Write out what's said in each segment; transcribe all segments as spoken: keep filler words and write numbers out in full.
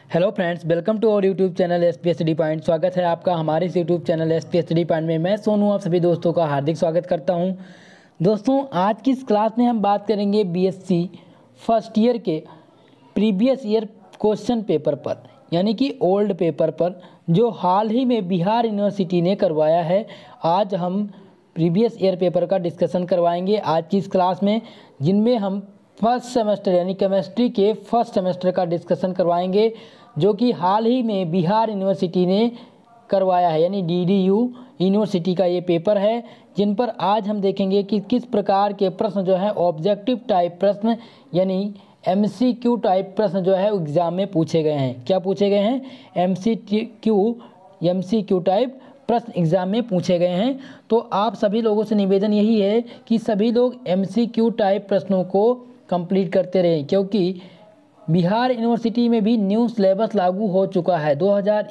Hello friends, welcome to our YouTube channel S P study point. स्वागत है आपका हमारे इस YouTube channel S P study point में। मैं सोनू आप सभी दोस्तों का हार्दिक स्वागत करता हूं। दोस्तों, आज की इस क्लास में हम बात करेंगे बीएससी फर्स्ट ईयर के प्रीवियस ईयर क्वेश्चन पेपर पर, यानी कि ओल्ड पेपर पर, जो हाल ही में बिहार यूनिवर्सिटी ने करवाया है। आज हम प्रीवियस ईयर पेपर का डिस्कशन करवाएंगे आज की इस क्लास में, जिनमें हम फर्स्ट सेमेस्टर यानी केमिस्ट्री के फर्स्ट सेमेस्टर का डिस्कशन करवाएंगे, जो कि हाल ही में बिहार यूनिवर्सिटी ने करवाया है, यानी डीडीयू यूनिवर्सिटी का ये पेपर है, जिन पर आज हम देखेंगे कि किस प्रकार के प्रश्न जो है ऑब्जेक्टिव टाइप प्रश्न यानी एमसीक्यू टाइप प्रश्न जो है एग्जाम में पूछे गए हैं। क्या पूछे गए हैं? एमसीक्यू एमसीक्यू टाइप प्रश्न एग्जाम में पूछे गए हैं। तो आप सभी लोगों से निवेदन यही है कि सभी लोग एमसीक्यू टाइप प्रश्नों को कंप्लीट करते रहें, क्योंकि बिहार यूनिवर्सिटी में भी न्यू सिलेबस लागू हो चुका है। दो हज़ार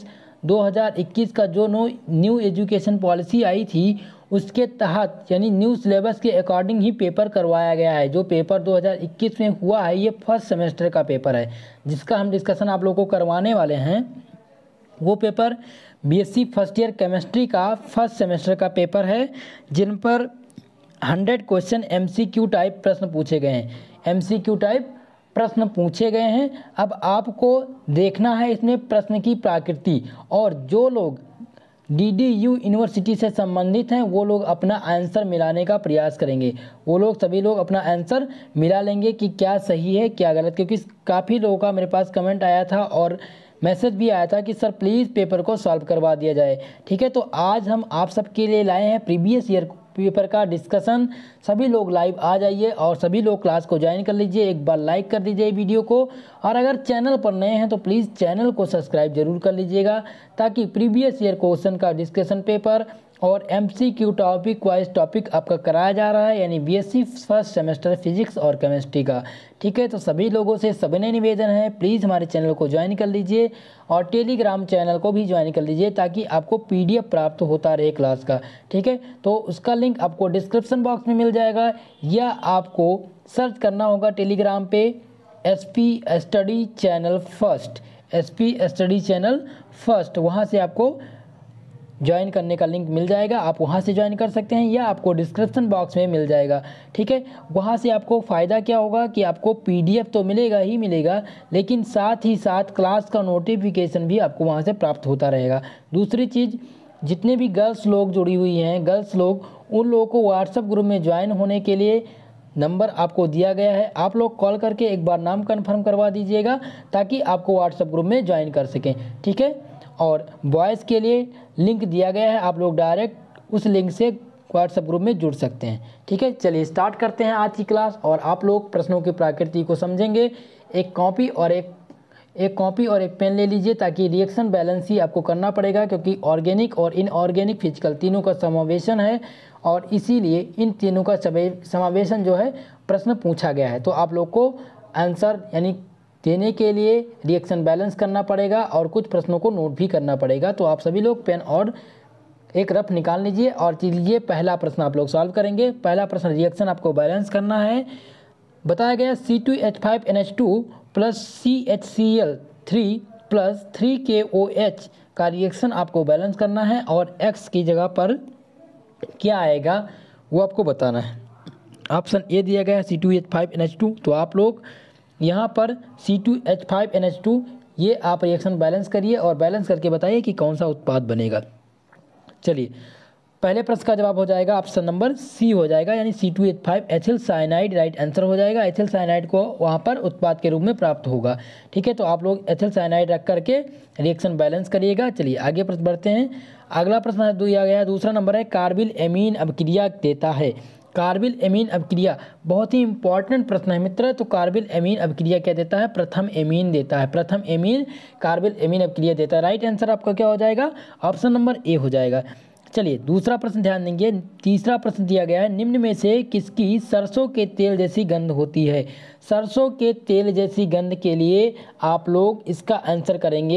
इक्कीस का जो नो न्यू एजुकेशन पॉलिसी आई थी, उसके तहत यानी न्यू सिलेबस के अकॉर्डिंग ही पेपर करवाया गया है। जो पेपर दो हज़ार इक्कीस में हुआ है, ये फर्स्ट सेमेस्टर का पेपर है, जिसका हम डिस्कशन आप लोगों को करवाने वाले हैं। वो paper BSc first year chemistry का फर्स्ट सेमेस्टर का पेपर है, जिन पर हंड्रेड क्वेश्चन एमसीक्यू टाइप प्रश्न पूछे गए हैं। एमसीक्यू टाइप प्रश्न पूछे गए हैं। अब आपको देखना है इसमें प्रश्न की प्रकृति, और जो लोग डीडीयू यूनिवर्सिटी से संबंधित हैं वो लोग अपना आंसर मिलाने का प्रयास करेंगे। वो लोग सभी लोग अपना आंसर मिला लेंगे कि क्या सही है क्या गलत, क्योंकि काफ़ी लोगों का मेरे पास कमेंट आया था और मैसेज भी आया था कि सर प्लीज़ पेपर को सॉल्व करवा दिया जाए। ठीक है, तो आज हम आप सबके लिए लाए हैं प्रीवियस ईयर पेपर का डिस्कशन। सभी लोग लाइव आ जाइए और सभी लोग क्लास को ज्वाइन कर लीजिए। एक बार लाइक कर दीजिए वीडियो को, और अगर चैनल पर नए हैं तो प्लीज़ चैनल को सब्सक्राइब जरूर कर लीजिएगा, ताकि प्रीवियस ईयर क्वेश्चन का डिस्कशन पेपर और एमसीक्यू टॉपिक वाइज टॉपिक आपका कराया जा रहा है, यानी बीएससी फर्स्ट सेमेस्टर फिजिक्स और केमिस्ट्री का। ठीक है, तो सभी लोगों से सविनय निवेदन है, प्लीज़ हमारे चैनल को ज्वाइन कर लीजिए और टेलीग्राम चैनल को भी ज्वाइन कर लीजिए, ताकि आपको पीडीएफ प्राप्त होता रहे क्लास का। ठीक है, तो उसका लिंक आपको डिस्क्रिप्शन बॉक्स में मिल जाएगा, या आपको सर्च करना होगा टेलीग्राम पे S P study channel first, S P study channel first, वहाँ से आपको ज्वाइन करने का लिंक मिल जाएगा। आप वहाँ से ज्वाइन कर सकते हैं, या आपको डिस्क्रिप्शन बॉक्स में मिल जाएगा। ठीक है, वहाँ से आपको फ़ायदा क्या होगा कि आपको पीडीएफ तो मिलेगा ही मिलेगा, लेकिन साथ ही साथ क्लास का नोटिफिकेशन भी आपको वहाँ से प्राप्त होता रहेगा। दूसरी चीज़, जितने भी गर्ल्स लोग जुड़ी हुई हैं, गर्ल्स लोग, उन लोगों को व्हाट्सएप ग्रुप में ज्वाइन होने के लिए नंबर आपको दिया गया है। आप लोग कॉल करके एक बार नाम कन्फर्म करवा दीजिएगा, ताकि आपको व्हाट्सएप ग्रुप में ज्वाइन कर सकें। ठीक है, और बॉयज़ के लिए लिंक दिया गया है, आप लोग डायरेक्ट उस लिंक से व्हाट्सएप ग्रुप में जुड़ सकते हैं। ठीक है, चलिए स्टार्ट करते हैं आज की क्लास, और आप लोग प्रश्नों की प्रकृति को समझेंगे। एक कॉपी और एक एक कॉपी और एक पेन ले लीजिए, ताकि रिएक्शन बैलेंस ही आपको करना पड़ेगा, क्योंकि ऑर्गेनिक और इनऑर्गेनिक फिजिकल तीनों का समावेशन है, और इसीलिए इन तीनों का समावेशन जो है प्रश्न पूछा गया है। तो आप लोग को आंसर यानी देने के लिए रिएक्शन बैलेंस करना पड़ेगा, और कुछ प्रश्नों को नोट भी करना पड़ेगा। तो आप सभी लोग पेन और एक रफ निकाल लीजिए और चलिए पहला प्रश्न आप लोग सॉल्व करेंगे। पहला प्रश्न, रिएक्शन आपको बैलेंस करना है। बताया गया C two H five N H two plus C H C L three plus three K O H का रिएक्शन आपको बैलेंस करना है, और एक्स की जगह पर क्या आएगा वो आपको बताना है। ऑप्शन ए दिया गया है C two H five N H two, तो आप लोग यहाँ पर C two H five N H two ये आप रिएक्शन बैलेंस करिए, और बैलेंस करके बताइए कि कौन सा उत्पाद बनेगा। चलिए, पहले प्रश्न का जवाब हो जाएगा ऑप्शन नंबर सी हो जाएगा, यानी C two H five ethyl cyanide right answer हो जाएगा। एथिल साइनाइड को वहाँ पर उत्पाद के रूप में प्राप्त होगा। ठीक है, तो आप लोग एथिल साइनाइड रख करके रिएक्शन बैलेंस करिएगा। चलिए आगे प्रश्न बढ़ते हैं। अगला प्रश्न दिया गया दूसरा नंबर है, कार्बिल एमीन अभिक्रिया देता है। कार्बिल एमीन अभिक्रिया बहुत ही इंपॉर्टेंट प्रश्न है मित्र। तो कार्बिल एमीन अभिक्रिया क्या देता है? प्रथम एमीन देता है। प्रथम एमीन कार्बिल एमीन अभिक्रिया देता है। राइट आंसर आपका क्या हो जाएगा? ऑप्शन नंबर ए हो जाएगा। चलिए दूसरा प्रश्न ध्यान देंगे। तीसरा प्रश्न दिया गया है, निम्न में से किसकी सरसों के तेल जैसी गंध होती है? सरसों के तेल जैसी गंध के लिए आप लोग इसका आंसर करेंगे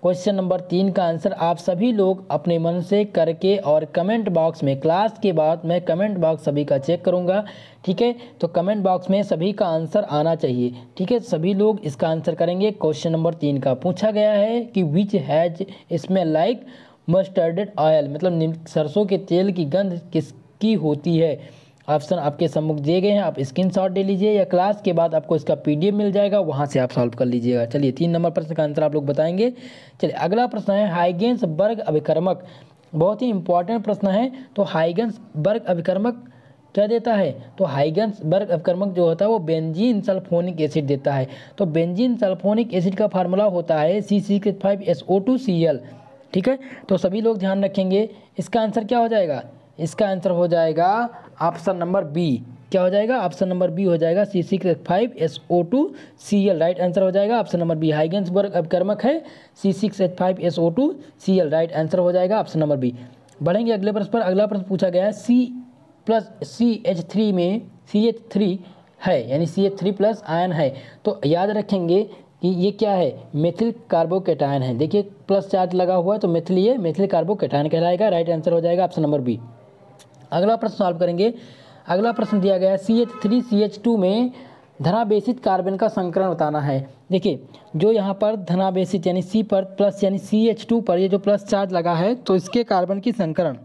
क्वेश्चन नंबर तीन का आंसर आप सभी लोग अपने मन से करके और कमेंट बॉक्स में, क्लास के बाद मैं कमेंट बॉक्स सभी का चेक करूंगा, ठीक है। तो कमेंट बॉक्स में सभी का आंसर आना चाहिए, ठीक है। सभी लोग इसका आंसर करेंगे। क्वेश्चन नंबर तीन का पूछा गया है कि which has smell like mustard oil, मतलब सरसों के तेल की गंध किसकी होती है। ऑप्शन आपके सम्मुख दिए गए हैं, आप स्क्रीनशॉट ले लीजिए या क्लास के बाद आपको इसका पीडीएफ मिल जाएगा, वहां से आप सॉल्व कर लीजिएगा। चलिए तीन नंबर प्रश्न का आंसर आप लोग बताएंगे। चलिए अगला प्रश्न है हाइगेंसबर्ग अभिकर्मक, बहुत ही इंपॉर्टेंट प्रश्न है। तो हाइगेंसबर्ग अभिकर्मक क्या देता है, तो हाइगेंसबर्ग अभिकर्मक जो होता है वो बेंजीन सल्फोनिक एसिड देता है। तो बेंजीन सल्फोनिक एसिड का फार्मूला होता है C six H five S O two C L, ठीक है। तो सभी लोग ध्यान रखेंगे। इसका आंसर क्या हो जाएगा, इसका आंसर हो जाएगा ऑप्शन नंबर बी। क्या हो जाएगा, ऑप्शन नंबर बी हो जाएगा C six H five S O two C L, right answer हो जाएगा ऑप्शन नंबर बी। हाइगेंसबर्ग अभिकर्मक है C six H five S O two C L, right answer हो जाएगा ऑप्शन नंबर बी। बढ़ेंगे अगले प्रश्न पर। अगला प्रश्न पूछा गया है C plus C H three में सी एच थ्री है, यानी C H three plus ion है। तो याद रखेंगे कि ये क्या है, मेथिल कार्बोकेटायन है। देखिए प्लस चार्ज लगा हुआ है तो मेथिल, ये मेथिल कार्बोकेटायन कहलाएगा, राइट आंसर हो जाएगा ऑप्शन नंबर बी। अगला प्रश्न सॉल्व करेंगे। अगला प्रश्न दिया गया है C H three C H two में धनावेशित कार्बन का संकरण बताना है। देखिए जो यहाँ पर धनावेशित यानी सी पर प्लस यानी सी एच टू पर ये जो प्लस चार्ज लगा है तो इसके कार्बन की संकरण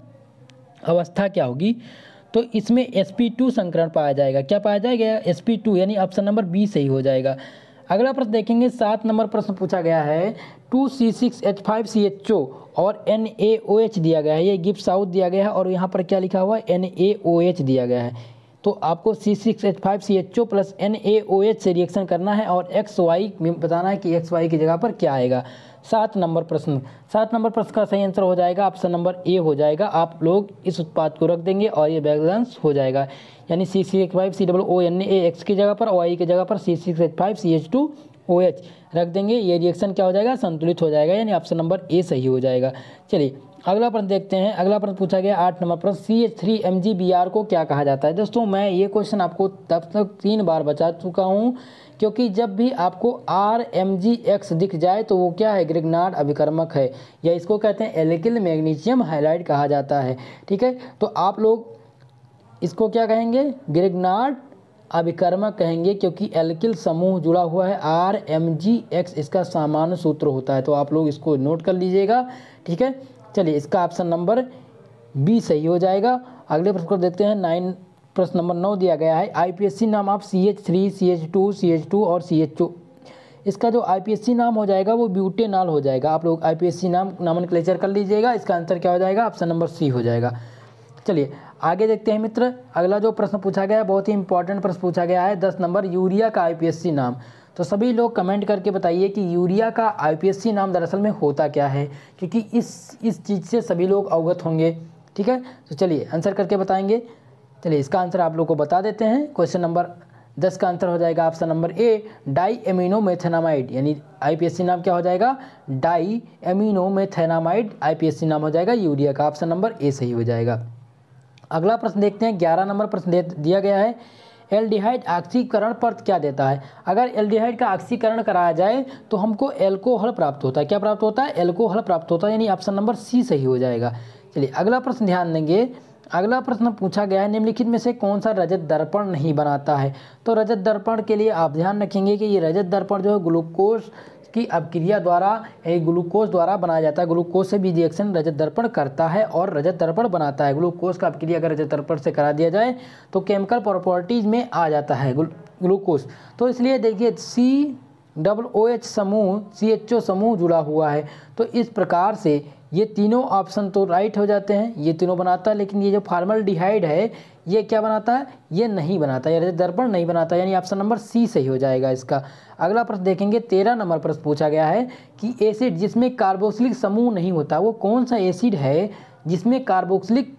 अवस्था क्या होगी, तो इसमें एस पी टू संकरण पाया जाएगा। क्या पाया जाएगा, एस पी टू, यानी ऑप्शन नंबर बी सही हो जाएगा। अगला प्रश्न देखेंगे, सात नंबर प्रश्न पूछा गया है two C six H five C H O और एन ए ओ एच दिया गया है, ये गिब्स आउट दिया गया है और यहाँ पर क्या लिखा हुआ है एन ए ओ एच दिया गया है। तो आपको C six H five C H O plus N A O H से रिएक्शन करना है और एक्स वाई बताना है कि एक्स वाई की जगह पर क्या आएगा। सात नंबर प्रश्न, सात नंबर प्रश्न का सही आंसर हो जाएगा ऑप्शन नंबर ए हो जाएगा। आप लोग इस उत्पाद को रख देंगे और ये बैलेंस हो जाएगा, यानी C C H five C double O N A X की जगह पर, वाई की जगह पर C six H five C H two O H रख देंगे। ये रिएक्शन क्या हो जाएगा, संतुलित हो जाएगा, यानी ऑप्शन नंबर ए सही हो जाएगा। चलिए अगला प्रश्न देखते हैं। अगला प्रश्न पूछा गया आठ नंबर प्रश्न, C H three M G B R को क्या कहा जाता है। दोस्तों मैं ये क्वेश्चन आपको तब तक तीन बार बता चुका हूँ, क्योंकि जब भी आपको आर एम जी एक्स दिख जाए तो वो क्या है, ग्रिग्नार्ड अभिकर्मक है, या इसको कहते हैं एल्किल मैग्नीशियम हैलाइड कहा जाता है, ठीक है। तो आप लोग इसको क्या कहेंगे, ग्रिग्नार्ड अभिकर्मक कहेंगे, क्योंकि एल्किल समूह जुड़ा हुआ है। आर एम जी एक्स इसका सामान्य सूत्र होता है, तो आप लोग इसको नोट कर लीजिएगा, ठीक है। चलिए इसका ऑप्शन नंबर बी सही हो जाएगा। अगले प्रश्न को देखते हैं। नाइन प्रश्न नंबर नौ दिया गया है आईपीएससी नाम of C H three C H two C H two और सी एच ओ। इसका जो आईपीएससी नाम हो जाएगा वो ब्यूटेनॉल हो जाएगा। आप लोग आईपीएससी नाम नोमेनक्लेचर कर लीजिएगा। इसका आंसर क्या हो जाएगा, ऑप्शन नंबर सी हो जाएगा। चलिए आगे देखते हैं मित्र। अगला जो प्रश्न पूछा गया है बहुत ही इंपॉर्टेंट प्रश्न पूछा गया है, दस नंबर, यूरिया का आईपीएससी नाम। तो सभी लोग कमेंट करके बताइए कि यूरिया का आईपीएससी नाम दरअसल में होता क्या है, क्योंकि इस इस चीज़ से सभी लोग अवगत होंगे, ठीक है। तो चलिए आंसर करके बताएंगे। चलिए इसका आंसर आप लोग को बता देते हैं। क्वेश्चन नंबर दस का आंसर हो जाएगा option number A, di amino methanamide, यानी आईपीएससी नाम क्या हो जाएगा, डाई एमिनो मेथेनामाइड आईपीएससी नाम हो जाएगा यूरिया का। ऑप्शन नंबर ए सही हो जाएगा। अगला प्रश्न देखते हैं। ग्यारह नंबर प्रश्न दिया गया है, एल्डिहाइड ऑक्सीकरण पर क्या देता है। अगर एल्डिहाइड का ऑक्सीकरण कराया जाए तो हमको एल्कोहल प्राप्त होता है। क्या प्राप्त होता है, एल्कोहल प्राप्त होता है, यानी ऑप्शन नंबर सी सही हो जाएगा। चलिए अगला प्रश्न ध्यान देंगे। अगला प्रश्न पूछा गया है, निम्नलिखित में से कौन सा रजत दर्पण नहीं बनाता है। तो रजत दर्पण के लिए आप ध्यान रखेंगे कि ये रजत दर्पण जो है ग्लूकोज की अभिक्रिया द्वारा, ग्लूकोज द्वारा बनाया जाता है। ग्लूकोज से भी रिएक्शन रजत दर्पण करता है और रजत दर्पण बनाता है। ग्लूकोज का अभिक्रिया अगर रजत दर्पण से करा दिया जाए तो केमिकल प्रॉपर्टीज में आ जाता है ग्लूकोज। तो इसलिए देखिए सी डबल ओ एच समूह सी एच ओ समूह जुड़ा हुआ है, तो इस प्रकार से ये तीनों ऑप्शन तो राइट हो जाते हैं, ये तीनों बनाता है। लेकिन ये जो फॉर्मल्डिहाइड है ये क्या बनाता है, ये नहीं बनाता, ये रजत दर्पण नहीं बनाता, यानी ऑप्शन नंबर सी सही हो जाएगा इसका। अगला प्रश्न देखेंगे। तेरह नंबर प्रश्न पूछा गया है कि एसिड जिसमें कार्बोक्सिलिक समूह नहीं होता, वो कौन सा एसिड है जिसमें कार्बोक्सिलिक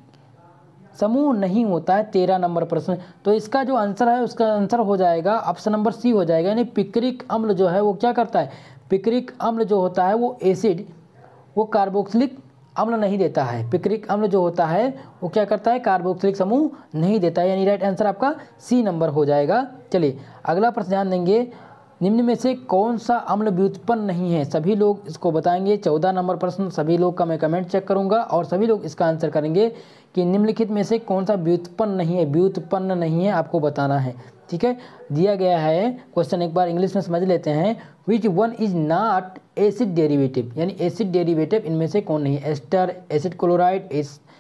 समूह नहीं होता है। तेरह नंबर प्रश्न, तो इसका जो आंसर है उसका आंसर हो जाएगा ऑप्शन नंबर सी हो जाएगा, यानी पिक्रिक अम्ल जो है वो क्या करता है, पिक्रिक अम्ल जो होता है वो एसिड वो कार्बोक्सिलिक अम्ल नहीं देता है। पिक्रिक अम्ल जो होता है वो क्या करता है, कार्बोक्सिलिक समूह नहीं देता है, यानी राइट आंसर आपका सी नंबर हो जाएगा। चलिए अगला प्रश्न ध्यान देंगे। निम्न में से कौन सा अम्ल व्युत्पन्न नहीं है? सभी लोग इसको बताएंगे। चौदह नंबर प्रश्न सभी लोग का मैं कमेंट चेक करूंगा और सभी लोग इसका आंसर करेंगे कि निम्नलिखित में से कौन सा व्युत्पन्न नहीं है, व्युत्पन्न नहीं है आपको बताना है। ठीक है, दिया गया है क्वेश्चन, एक बार इंग्लिश में समझ लेते हैं। Which one is not acid derivative, यानी एसिड डेरिवेटिव इनमें से कौन नहीं है? एस्टर, एसिड क्लोराइड,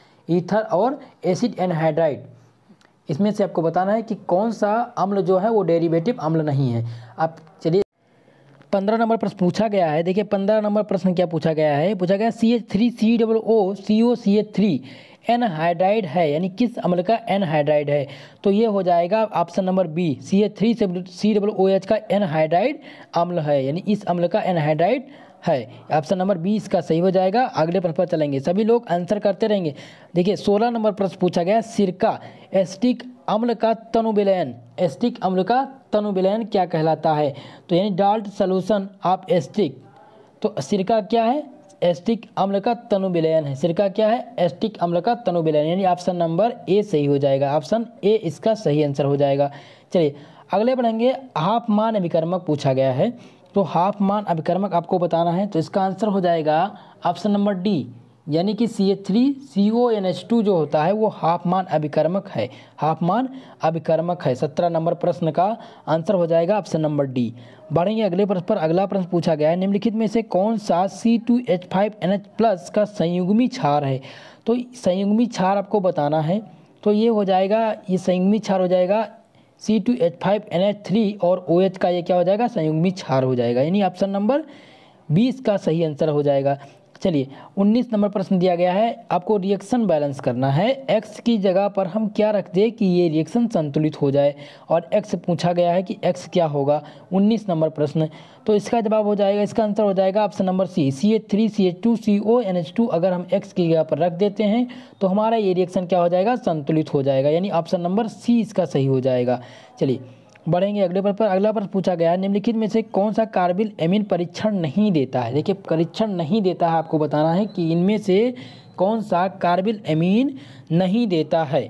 ईथर और एसिड एनहाइड्राइड। इसमें से आपको बताना है कि कौन सा अम्ल जो है वो डेरिवेटिव अम्ल नहीं है। आप चलिए पंद्रह नंबर प्रश्न पूछा गया है। देखिए पंद्रह नंबर प्रश्न क्या पूछा गया है? पूछा गया C H three C double O C O C H three anhydride है, यानी किस अम्ल का एनहाइड्राइड है? तो ये हो जाएगा option number B, C H three C double O H का एनहाइड्राइड अम्ल है, यानी इस अम्ल का एनहाइड्राइड है। ऑप्शन नंबर बी इसका सही हो जाएगा। अगले प्रश्न पर चलेंगे, सभी लोग आंसर करते रहेंगे। देखिए सोलह नंबर प्रश्न पूछा गया, सिरका एसिटिक अम्ल का तनु विलयन, एसिटिक अम्ल का तनु विलयन क्या कहलाता है? तो यानी डाल्ट सोल्यूशन ऑफ एसिटिक, तो सिरका क्या है? एसिटिक अम्ल का तनु विलयन है। सिरका क्या है? एसिटिक अम्ल का तनु विलयन, यानी ऑप्शन नंबर ए सही हो जाएगा। ऑप्शन ए इसका सही आंसर हो जाएगा। चलिए अगले बढ़ेंगे, हाफ मान अभिकर्मक पूछा गया है। तो हाफ मान अभिकर्मक आपको बताना है, तो इसका आंसर हो जाएगा ऑप्शन नंबर डी, यानी कि C H three C O N H two जो होता है वो हाफ मान अभिकर्मक है, हाफ मान अभिकर्मक है। सत्रह नंबर प्रश्न का आंसर हो जाएगा ऑप्शन नंबर डी। बढ़ेंगे अगले प्रश्न पर। अगला प्रश्न पूछा गया है, निम्नलिखित में से कौन सा C two H five N H plus का संयुग्मी क्षार है? तो संयुग्मी क्षार आपको बताना है, तो ये हो जाएगा, ये संयुग्मी क्षार हो जाएगा C two H five N H three और ओ एच का ये क्या हो जाएगा? संयुग्मी क्षार हो जाएगा, यानी ऑप्शन नंबर बीस का सही आंसर हो जाएगा। चलिए उन्नीस नंबर प्रश्न दिया गया है, आपको रिएक्शन बैलेंस करना है। x की जगह पर हम क्या रख दें कि ये रिएक्शन संतुलित हो जाए, और x पूछा गया है कि x क्या होगा? उन्नीस नंबर प्रश्न, तो इसका जवाब हो जाएगा, इसका आंसर हो जाएगा option number C, C H three C H two C O N H two. अगर हम x की जगह पर रख देते हैं तो हमारा ये रिएक्शन क्या हो जाएगा? संतुलित हो जाएगा, यानी ऑप्शन नंबर सी इसका सही हो जाएगा। चलिए बढ़ेंगे अगले पर, पर अगला प्रश्न पूछा गया है, निम्नलिखित में से कौन सा कार्बिल एमीन परीक्षण नहीं देता है? देखिए परीक्षण नहीं देता है, आपको बताना है कि इनमें से कौन सा कार्बिल एमीन नहीं देता है।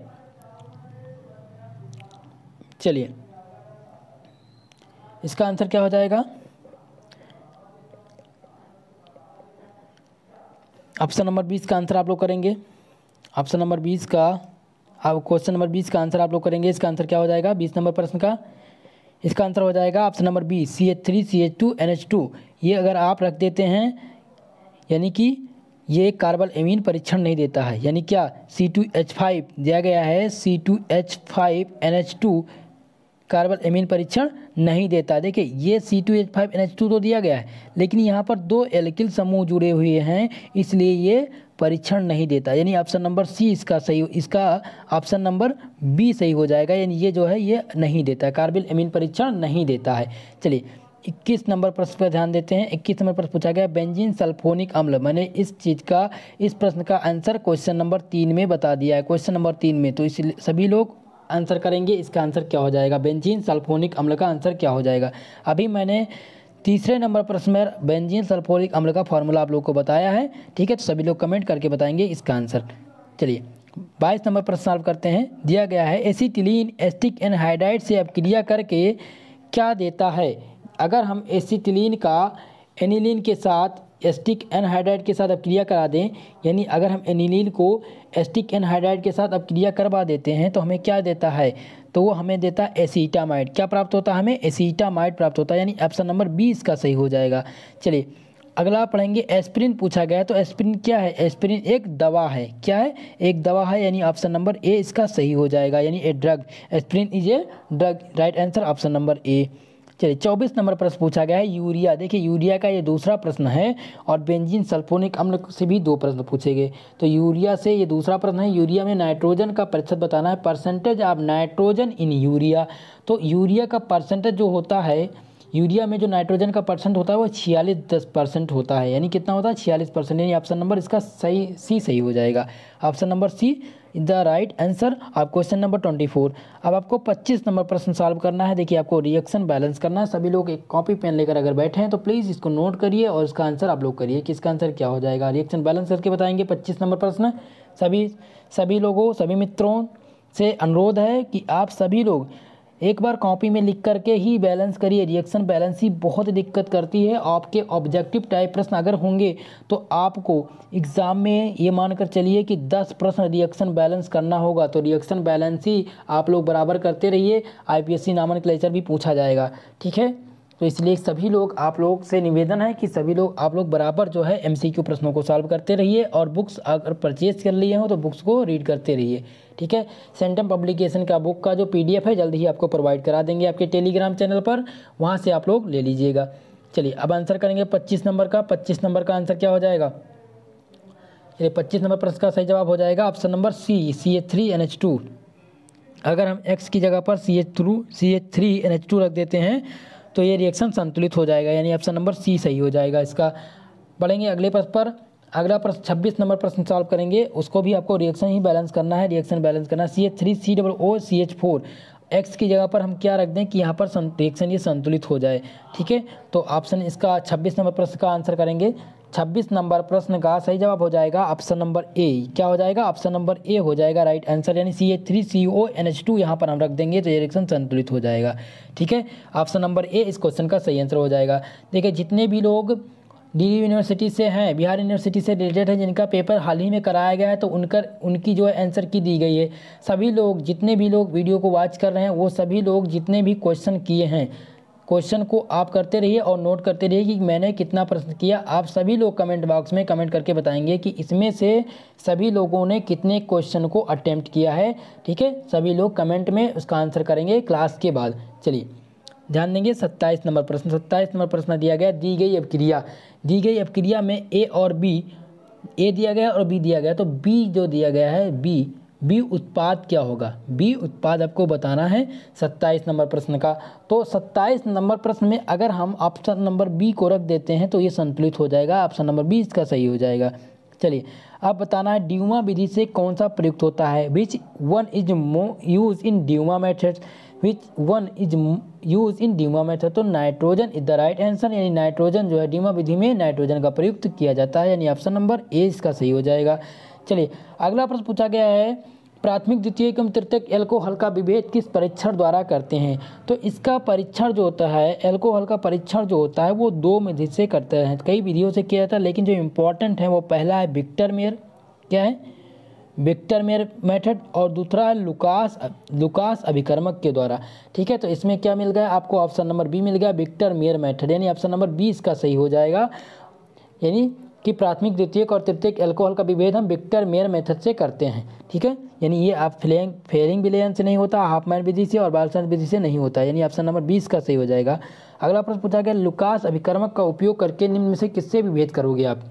चलिए इसका आंसर क्या हो जाएगा? ऑप्शन नंबर बीस का आंसर आप लोग करेंगे। ऑप्शन नंबर बीस का, अब क्वेश्चन नंबर बीस का आंसर आप लोग करेंगे। इसका आंसर क्या हो जाएगा बीस नंबर प्रश्न का? इसका आंसर हो जाएगा option number B, C H three C H two N H two. ये अगर आप रख देते हैं, यानी कि ये कार्बल एमीन परीक्षण नहीं देता है, यानी क्या? सी टू एच फाइव दिया गया है, C two H five N H two carbylamine परीक्षण नहीं देता। देखिए ये C two H five N H two तो दिया गया है, लेकिन यहाँ पर दो एल्किल समूह जुड़े हुए हैं, इसलिए ये परीक्षण नहीं देता, यानी ऑप्शन नंबर सी इसका सही, इसका ऑप्शन नंबर बी सही हो जाएगा, यानी ये जो है ये नहीं देता है, कार्बिल एमीन परीक्षण नहीं देता है। चलिए इक्कीस नंबर प्रश्न पर ध्यान देते हैं। इक्कीस नंबर प्रश्न पूछा गया, बेंजीन सल्फोनिक अम्ल, मैंने इस चीज़ का, इस प्रश्न का आंसर क्वेश्चन नंबर तीन में बता दिया है, क्वेश्चन नंबर तीन में, तो इसलिए सभी लोग आंसर करेंगे। इसका आंसर क्या हो जाएगा? बेंजीन सल्फोनिक अम्ल का आंसर क्या हो जाएगा? अभी मैंने तीसरे नंबर प्रश्न में बेंजीन सल्फोनिक अम्ल का फॉर्मूला आप लोग को बताया है, ठीक है, तो सभी लोग कमेंट करके बताएंगे इसका आंसर। चलिए बाईस नंबर प्रश्न सॉल्व करते हैं। दिया गया है, एसिटिलीन एसिटिक एनहाइड्राइड से अपक्रिया करके क्या देता है? अगर हम एसिटिलीन का एनिलीन के साथ एसिटिक एनहाइड्राइड के साथ अपक्रिया करा दें, यानी अगर हम एनिलीन को एसिटिक एनहाइड्राइड के साथ अपक्रिया करवा देते हैं तो हमें क्या देता है? तो वो हमें देता है एसीटामाइड। क्या प्राप्त होता है? हमें एसीटामाइड प्राप्त होता है, यानी ऑप्शन नंबर बी इसका सही हो जाएगा। चलिए अगला पढ़ेंगे, एस्पिरिन पूछा गया है, तो एस्पिरिन क्या है? एस्पिरिन एक दवा है। क्या है? एक दवा है, यानी ऑप्शन नंबर ए इसका सही हो जाएगा, यानी a drug, aspirin is a drug, right answer option number A. चलिए चौबीस नंबर प्रश्न पूछा गया है, यूरिया। देखिए यूरिया का ये दूसरा प्रश्न है, और बेंजीन सल्फोनिक अम्ल से भी दो प्रश्न पूछे गए, तो यूरिया से ये दूसरा प्रश्न है। यूरिया में नाइट्रोजन का प्रतिशत बताना है, percentage of nitrogen in urea. तो यूरिया का परसेंटेज जो होता है, यूरिया में जो नाइट्रोजन का परसेंट होता है वो छियालीस दस परसेंट होता है, यानी कितना होता है? छियालीस परसेंट, यानी ऑप्शन नंबर इसका सही सी सही हो जाएगा, option number C the right answer of question number twenty four. अब आपको पच्चीस नंबर प्रश्न सॉल्व करना है। देखिए आपको रिएक्शन बैलेंस करना है। सभी लोग एक कॉपी पेन लेकर अगर बैठे हैं तो प्लीज़ इसको नोट करिए और इसका आंसर आप लोग करिए कि इसका आंसर क्या हो जाएगा। रिएक्शन बैलेंस करके बताएंगे पच्चीस नंबर प्रश्न। सभी सभी लोगों सभी मित्रों से अनुरोध है कि आप सभी लोग एक बार कॉपी में लिख करके ही बैलेंस करिए। रिएक्शन बैलेंस ही बहुत दिक्कत करती है। आपके ऑब्जेक्टिव टाइप प्रश्न अगर होंगे तो आपको एग्ज़ाम में ये मानकर चलिए कि दस प्रश्न रिएक्शन बैलेंस करना होगा। तो रिएक्शन बैलेंस ही आप लोग बराबर करते रहिए, आईपीएससी नॉमेनक्लेचर भी पूछा जाएगा, ठीक है। तो इसलिए सभी लोग, आप लोग से निवेदन है कि सभी लोग आप लोग बराबर जो है एमसीक्यू प्रश्नों को सॉल्व करते रहिए, और बुक्स अगर परचेज कर लिए हो तो बुक्स को रीड करते रहिए, ठीक है। सेंटम पब्लिकेशन का बुक का जो पीडीएफ है जल्द ही आपको प्रोवाइड करा देंगे आपके टेलीग्राम चैनल पर, वहाँ से आप लोग ले लीजिएगा। चलिए अब आंसर करेंगे पच्चीस नंबर का। पच्चीस नंबर का आंसर क्या हो जाएगा? चलिए पच्चीस नंबर प्रश्न का सही जवाब हो जाएगा option number C, C H three N H two. अगर हम एक्स की जगह पर C H through C H three N H two रख देते हैं तो ये रिएक्शन संतुलित हो जाएगा, यानी ऑप्शन नंबर सी सही हो जाएगा इसका। बढ़ेंगे अगले प्रश्न पर। अगला प्रश्न छब्बीस नंबर प्रश्न सॉल्व करेंगे, उसको भी आपको रिएक्शन ही बैलेंस करना है। रिएक्शन बैलेंस करना है C H three C double O C H four, X की जगह पर हम क्या रख दें कि यहाँ पर रिएक्शन ये संतुलित हो जाए, ठीक है। तो ऑप्शन इसका छब्बीस नंबर प्रश्न का आंसर करेंगे। छब्बीस नंबर प्रश्न का सही जवाब हो जाएगा ऑप्शन नंबर ए। क्या हो जाएगा? ऑप्शन नंबर ए हो जाएगा राइट आंसर, यानी C H three C O N H two यहाँ पर हम रख देंगे तो ये रिएक्शन संतुलित हो जाएगा, ठीक है। ऑप्शन नंबर ए इस क्वेश्चन का सही आंसर हो जाएगा। देखिए जितने भी लोग डी यूनिवर्सिटी से हैं, बिहार यूनिवर्सिटी से रिलेटेड है, जिनका पेपर हाल ही में कराया गया है, तो उनका उनकी जो है आंसर की दी गई है। सभी लोग, जितने भी लोग वीडियो को वॉच कर रहे हैं, वो सभी लोग जितने भी क्वेश्चन किए हैं, क्वेश्चन को आप करते रहिए और नोट करते रहिए कि मैंने कितना प्रश्न किया। आप सभी लोग कमेंट बॉक्स में कमेंट करके बताएंगे कि इसमें से सभी लोगों ने कितने क्वेश्चन को अटेम्प्ट किया है, ठीक है। सभी लोग कमेंट में उसका आंसर करेंगे क्लास के बाद। चलिए ध्यान देंगे सत्ताईस नंबर प्रश्न। सत्ताईस नंबर प्रश्न दिया गया, दी गई अभिक्रिया दी गई अभिक्रिया में ए और बी, ए दिया गया और बी दिया गया, तो बी जो दिया गया है बी बी उत्पाद क्या होगा? बी उत्पाद आपको बताना है सत्ताईस नंबर प्रश्न का। तो सत्ताईस नंबर प्रश्न में अगर हम ऑप्शन नंबर बी को रख देते हैं तो ये संतुलित हो जाएगा, ऑप्शन नंबर बी इसका सही हो जाएगा। चलिए अब बताना है ड्यूमा विधि से कौन सा प्रयुक्त होता है। Which one is use in Dumas method, which one is use in Dumas method. तो nitrogen is the right answer, यानी नाइट्रोजन जो है ड्यूमा विधि में नाइट्रोजन का प्रयुक्त किया जाता है, यानी ऑप्शन नंबर ए इसका सही हो जाएगा। चलिए अगला प्रश्न पूछा गया है, प्राथमिक द्वितीयक एवं तृतीयक एल्कोहल का विभेद किस परीक्षण द्वारा करते हैं। तो इसका परीक्षण जो होता है, एल्कोहल का परीक्षण जो होता है वो दो विधि से करते हैं, कई विधियों से किया जाता है, लेकिन जो इम्पोर्टेंट है वो पहला है विक्टर मेयर, क्या है विक्टर मेयर मेथड, और दूसरा है लुकास लुकास अभिकर्मक के द्वारा, ठीक है। तो इसमें क्या मिल गया आपको? ऑप्शन नंबर बी मिल गया, विक्टर मेयर मेथड, यानी ऑप्शन नंबर बी इसका सही हो जाएगा। यानी कि प्राथमिक द्वितीयक और तृतीयक एल्कोहल का विभेद हम विक्टर मेयर मेथड से करते हैं, ठीक है। यानी ये आप फ्लेंग फेरिंग विलयन से नहीं होता, हाफमैन विधि से और बाल्सन विधि से नहीं होता, यानी ऑप्शन नंबर बीस का सही हो जाएगा। अगला प्रश्न पूछा गया, लुकास अभिकर्मक का उपयोग करके निम्न में से किससे विभेद करोगे आप?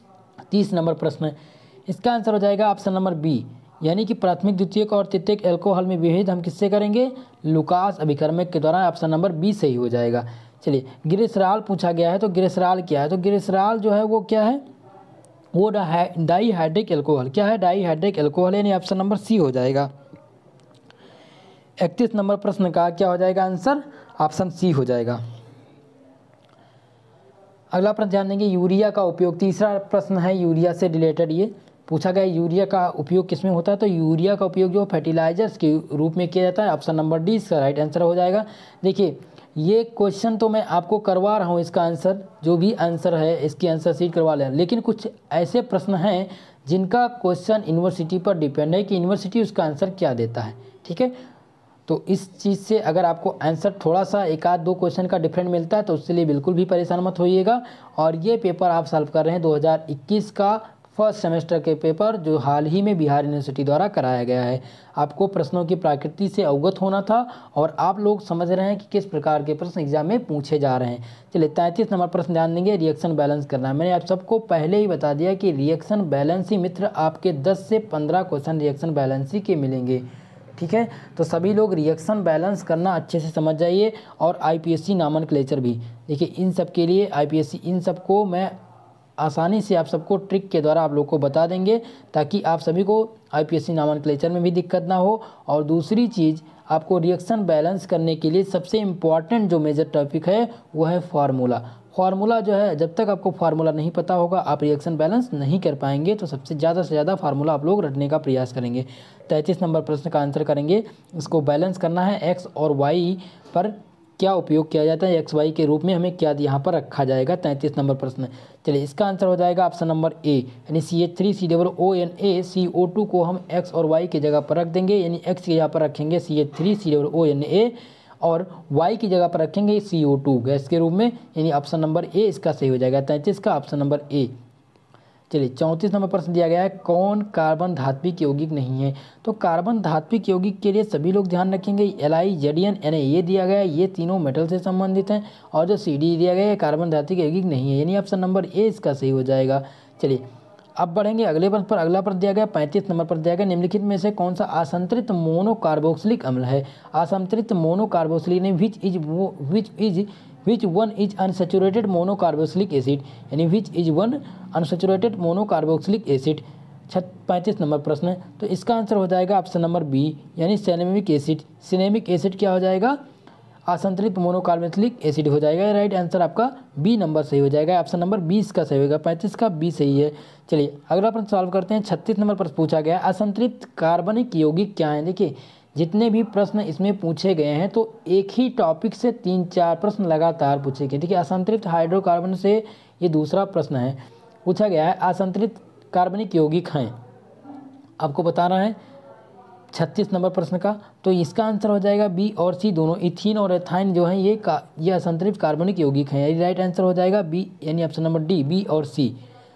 तीस नंबर प्रश्न, इसका आंसर हो जाएगा ऑप्शन नंबर बी, यानी कि प्राथमिक द्वितीयक और तृतीयक एल्कोहल में विभेद हम किससे करेंगे? लुकास अभिकर्मक के द्वारा, ऑप्शन नंबर बी सही हो जाएगा। चलिए ग्लिसरॉल पूछा गया है, तो ग्लिसरॉल क्या है? तो ग्लिसरॉल जो है वो क्या है? वो डाईहाइड्रिक एल्कोहल, क्या है? डाईहाइड्रिक एल्कोहल, यानी ऑप्शन नंबर सी हो जाएगा। इकतीस नंबर प्रश्न का क्या हो जाएगा आंसर? ऑप्शन सी हो जाएगा। अगला प्रश्न ध्यान देंगे, यूरिया का उपयोग, तीसरा प्रश्न है यूरिया से रिलेटेड, ये पूछा गया यूरिया का उपयोग किसमें होता है। तो यूरिया का उपयोग जो फर्टिलाइजर्स के रूप में किया जाता है, ऑप्शन नंबर डी इसका राइट आंसर हो जाएगा। देखिए ये क्वेश्चन तो मैं आपको करवा रहा हूँ, इसका आंसर जो भी आंसर है इसकी आंसर शीट करवा लें, लेकिन कुछ ऐसे प्रश्न हैं जिनका क्वेश्चन यूनिवर्सिटी पर डिपेंड है कि यूनिवर्सिटी उसका आंसर क्या देता है, ठीक है। तो इस चीज़ से अगर आपको आंसर थोड़ा सा एक आध दो क्वेश्चन का डिफरेंट मिलता है तो उसके लिए बिल्कुल भी परेशान मत होइएगा। और ये पेपर आप सॉल्व कर रहे हैं दो हज़ार इक्कीस का फर्स्ट सेमेस्टर के पेपर, जो हाल ही में बिहार यूनिवर्सिटी द्वारा कराया गया है। आपको प्रश्नों की प्रकृति से अवगत होना था और आप लोग समझ रहे हैं कि किस प्रकार के प्रश्न एग्जाम में पूछे जा रहे हैं। चलिए तैंतीस नंबर प्रश्न ध्यान देंगे, रिएक्शन बैलेंस करना है। मैंने आप सबको पहले ही बता दिया कि रिएक्शन बैलेंस ही मित्र आपके दस से पंद्रह क्वेश्चन रिएक्शन बैलेंस ही के मिलेंगे, ठीक है। तो सभी लोग रिएक्शन बैलेंस करना अच्छे से समझ जाइए। और आईपीएससी नॉमेनक्लेचर भी देखिए, इन सब के लिए आईपीएससी इन सबको मैं आसानी से आप सबको ट्रिक के द्वारा आप लोग को बता देंगे, ताकि आप सभी को आईपीएससी नॉमेनक्लेचर में भी दिक्कत ना हो। और दूसरी चीज़, आपको रिएक्शन बैलेंस करने के लिए सबसे इम्पॉर्टेंट जो मेजर टॉपिक है वो है फार्मूला। फार्मूला जो है, जब तक आपको फार्मूला नहीं पता होगा आप रिएक्शन बैलेंस नहीं कर पाएंगे। तो सबसे ज़्यादा से ज़्यादा फार्मूला आप लोग रटने का प्रयास करेंगे। तैंतीस नंबर प्रश्न का आंसर करेंगे। इसको बैलेंस करना है, एक्स और वाई पर क्या उपयोग किया जाता है, एक्स वाई के रूप में हमें क्या यहाँ पर रखा जाएगा। तैंतीस नंबर प्रश्न, चलिए इसका आंसर हो जाएगा ऑप्शन नंबर ए, यानी C H three C double O N A C O two को हम एक्स और वाई की जगह पर रख देंगे, यानी एक्स की जगह पर रखेंगे C H three C double O N A और वाई की जगह पर रखेंगे सी ओ टू गैस के रूप में, यानी ऑप्शन नंबर ए इसका सही हो जाएगा। तैंतीस का ऑप्शन नंबर ए। चलिए चौंतीस नंबर प्रश्न दिया गया है, कौन कार्बन धात्विक यौगिक नहीं है। तो कार्बन धात्विक यौगिक के लिए सभी लोग ध्यान रखेंगे, L I Z N N A ये दिया गया है, ये तीनों मेटल से संबंधित हैं, और जो सी डी दिया गया है कार्बन धात्विक यौगिक नहीं है, यानी ऑप्शन नंबर ए इसका सही हो जाएगा। चलिए अब बढ़ेंगे अगले प्रश्न पर। अगला प्रश्न दिया गया पैंतीस नंबर पर दिया गया, निम्नलिखित में से कौन सा असंतृप्त मोनोकार्बोक्सिलिक अम्ल है। असंतृप्त मोनोकार्बोक्सिलिक ने which is which is which one is unsaturated monocarboxylic acid, यानी which is one unsaturated monocarboxylic acid. छत पैंतीस नंबर प्रश्न, तो इसका आंसर हो जाएगा ऑप्शन नंबर बी, यानी सिनेमिक एसिड। सिनेमिक एसिड क्या हो जाएगा, असंतृप्त मोनोकार्बोक्सिलिक एसिड हो जाएगा। राइट आंसर आपका बी नंबर सही हो जाएगा, ऑप्शन नंबर बीस का सही होगा, पैंतीस का बी सही है। चलिए अगला प्रश्न सॉल्व करते हैं। छत्तीस नंबर प्रश्न पूछा गया, असंतृप्त कार्बनिक यौगिक क्या है। देखिए जितने भी प्रश्न इसमें पूछे गए हैं तो एक ही टॉपिक से तीन चार प्रश्न लगातार पूछे गए। देखिए असंतृप्त हाइड्रोकार्बन से ये दूसरा प्रश्न है, पूछा गया है असंतृप्त कार्बनिक यौगिक हैं, आपको बताना है छत्तीस नंबर प्रश्न का। तो इसका आंसर हो जाएगा बी और सी दोनों, इथीन और एथाइन जो हैं ये का ये असंतृप्त कार्बनिक यौगिक हैं, यानी राइट आंसर हो जाएगा बी, यानी ऑप्शन नंबर डी, बी और सी।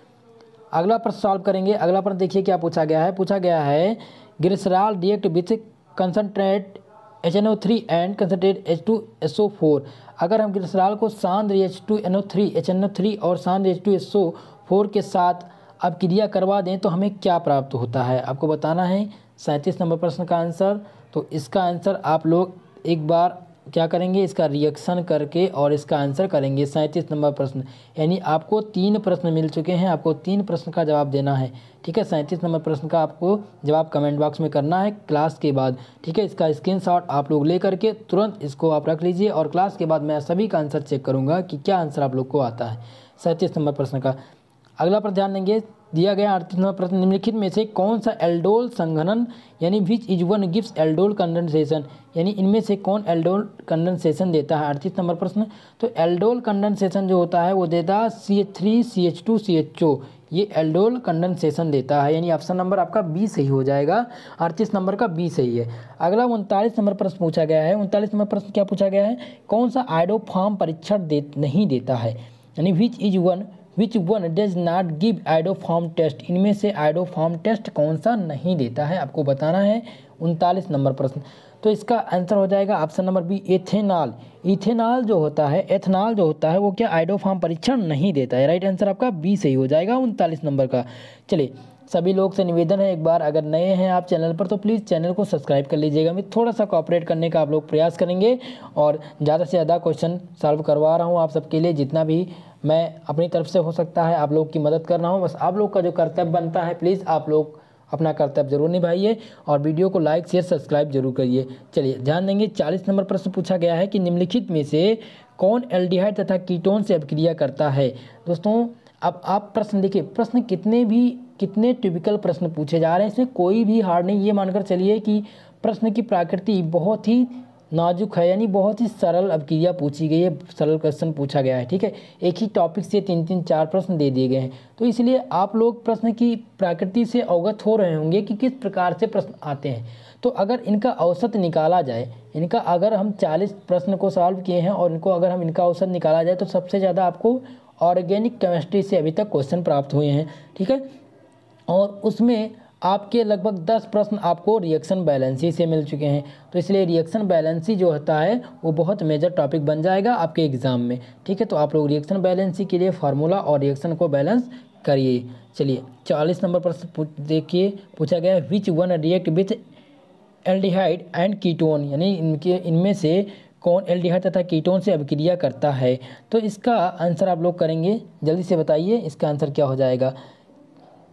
अगला प्रश्न सॉल्व करेंगे। अगला प्रश्न देखिए क्या पूछा गया है, पूछा गया है glycerol react with concentrate H N O three and concentrate H two S O four. अगर हम ग्लिसरॉल को सांद्र H two N O three H N O three और सांद्र H two S O four के साथ अब क्रिया करवा दें तो हमें क्या प्राप्त होता है, आपको बताना है। सैंतीस नंबर प्रश्न का आंसर, तो इसका आंसर आप लोग एक बार क्या करेंगे, इसका रिएक्शन करके और इसका आंसर करेंगे। सैंतीस नंबर प्रश्न, यानी आपको तीन प्रश्न मिल चुके हैं, आपको तीन प्रश्न का जवाब देना है। ठीक है, सैंतीस नंबर प्रश्न का आपको जवाब कमेंट बॉक्स में करना है क्लास के बाद। ठीक है, इसका स्क्रीनशॉट आप लोग ले करके तुरंत इसको आप रख लीजिए और क्लास के बाद मैं सभी का आंसर चेक करूँगा कि क्या आंसर आप लोग को आता है सैंतीस नंबर प्रश्न का। अगला पर ध्यान देंगे, दिया गया अड़तीस नंबर प्रश्न, निम्नलिखित में से कौन सा एल्डोल संघनन, यानी which is one gives aldol condensation, यानी इनमें से कौन एल्डोल कंडेंसेशन देता है। अड़तीस नंबर प्रश्न, तो एल्डोल कंडेंसेशन जो होता है वो देता है C H three C H two C H O, ये एल्डोल कंडेंसेशन देता है, यानी ऑप्शन नंबर आपका बी सही हो जाएगा। अड़तीस नंबर का बी सही है। अगला उनतालीस नंबर प्रश्न पूछा गया है। उनतालीस नंबर प्रश्न क्या पूछा गया है, कौन सा आइडोफार्म परीक्षण दे नहीं देता है, यानी which is one which one does not give iodoform test, इनमें से आइडोफार्म टेस्ट कौन सा नहीं देता है, आपको बताना है। उनतालीस नंबर प्रश्न, तो इसका आंसर हो जाएगा option number B, ethanol. Ethanol जो होता है, एथनॉल जो होता है वो क्या आइडोफार्म परीक्षण नहीं देता है। राइट आंसर आपका बी सही हो जाएगा उनतालीस नंबर का। चलिए सभी लोग से निवेदन है, एक बार अगर नए हैं आप चैनल पर तो प्लीज़ चैनल को सब्सक्राइब कर लीजिएगा। मैं थोड़ा सा कोऑपरेट करने का आप लोग प्रयास करेंगे और ज़्यादा से ज़्यादा क्वेश्चन सॉल्व करवा रहा हूँ आप सबके लिए, जितना भी मैं अपनी तरफ से हो सकता है आप लोग की मदद कर रहा हूँ। बस आप लोग का जो कर्तव्य बनता है, प्लीज़ आप लोग अपना कर्तव्य जरूर निभाइए और वीडियो को लाइक शेयर सब्सक्राइब जरूर करिए। चलिए ध्यान देंगे, चालीस नंबर प्रश्न पूछा गया है कि निम्नलिखित में से कौन एल्डिहाइड तथा कीटोन से अभिक्रिया करता है। दोस्तों अब आप प्रश्न देखिए, प्रश्न कितने भी कितने टिपिकल प्रश्न पूछे जा रहे हैं, इसमें कोई भी हार्ड नहीं। ये मानकर चलिए कि प्रश्न की प्रकृति बहुत ही नाजुक है, यानी बहुत ही सरल अभिक्रिया पूछी गई है, सरल क्वेश्चन पूछा गया है। ठीक है, एक ही टॉपिक से तीन तीन चार प्रश्न दे दिए गए हैं, तो इसलिए आप लोग प्रश्न की प्रकृति से अवगत हो रहे होंगे कि किस प्रकार से प्रश्न आते हैं। तो अगर इनका औसत निकाला जाए, इनका अगर हम चालीस प्रश्न को सॉल्व किए हैं और इनको अगर हम इनका औसत निकाला जाए तो सबसे ज़्यादा आपको ऑर्गेनिक केमिस्ट्री से अभी तक क्वेश्चन प्राप्त हुए हैं। ठीक है, और उसमें आपके लगभग दस प्रश्न आपको रिएक्शन बैलेंसी से मिल चुके हैं, तो इसलिए रिएक्शन बैलेंसी जो होता है वो बहुत मेजर टॉपिक बन जाएगा आपके एग्जाम में। ठीक है, तो आप लोग रिएक्शन बैलेंसी के लिए फार्मूला और रिएक्शन को बैलेंस करिए। चलिए चालीस नंबर प्रश्न देखिए, पूछा गया है which one react with aldehyde and ketone, यानी इनके इनमें से कौन एल्डिहाइड तथा कीटोन से अभिक्रिया करता है। तो इसका आंसर आप लोग करेंगे, जल्दी से बताइए इसका आंसर क्या हो जाएगा।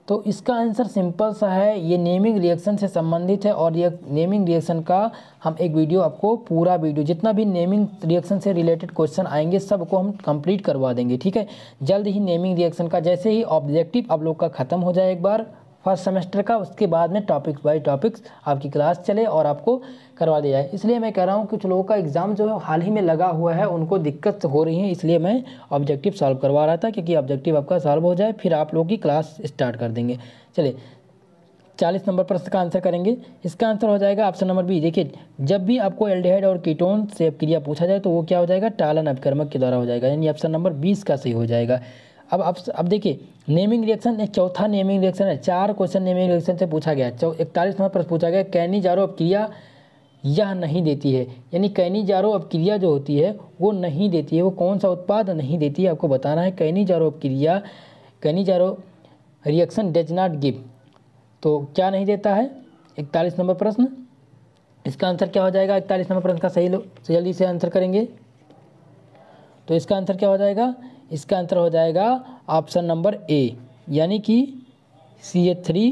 तो इसका आंसर सिंपल सा है, ये नेमिंग रिएक्शन से संबंधित है और ये नेमिंग रिएक्शन का हम एक वीडियो आपको पूरा वीडियो जितना भी नेमिंग रिएक्शन से रिलेटेड क्वेश्चन आएंगे सबको हम कंप्लीट करवा देंगे, ठीक है। जल्द ही नेमिंग रिएक्शन का जैसे ही ऑब्जेक्टिव आप लोग का ख़त्म हो जाए एक बार फर्स्ट सेमेस्टर का, उसके बाद में टॉपिक्स बाय टॉपिक्स आपकी क्लास चले और आपको करवा दिया जाए। इसलिए मैं कह रहा हूँ कुछ लोगों का एग्ज़ाम जो है हाल ही में लगा हुआ है, उनको दिक्कत हो रही है, इसलिए मैं ऑब्जेक्टिव सॉल्व करवा रहा था, क्योंकि ऑब्जेक्टिव आपका सॉल्व हो जाए फिर आप लोगों की क्लास स्टार्ट कर देंगे। चलिए चालीस नंबर प्रश्न का आंसर करेंगे। इसका आंसर हो जाएगा ऑप्शन नंबर बी। देखिए जब भी आपको एल्डिहाइड और कीटोन से क्रिया पूछा जाए तो वो क्या हो जाएगा, टालन अभिकर्मक के द्वारा हो जाएगा, यानी ऑप्शन नंबर बीस का सही हो जाएगा। अब अब अब देखिए नेमिंग रिएक्शन एक चौथा नेमिंग रिएक्शन है, चार क्वेश्चन नेमिंग रिएक्शन से पूछा गया। इकतालीस नंबर प्रश्न पूछा गया कैनिजारो अपक्रिया यह नहीं देती है, यानी कैनिजारो अपक्रिया जो होती है वो नहीं देती है, वो कौन सा उत्पाद नहीं देती है आपको बताना है। कैनिजारो अपक्रिया Cannizzaro reaction does not give, तो क्या नहीं देता है इकतालीस नंबर प्रश्न। इसका आंसर क्या हो जाएगा इकतालीस नंबर प्रश्न का, सही लो जल्दी से आंसर करेंगे। तो इसका आंसर क्या हो जाएगा, इसका आंसर हो जाएगा ऑप्शन नंबर ए, यानी कि सी एच थ्री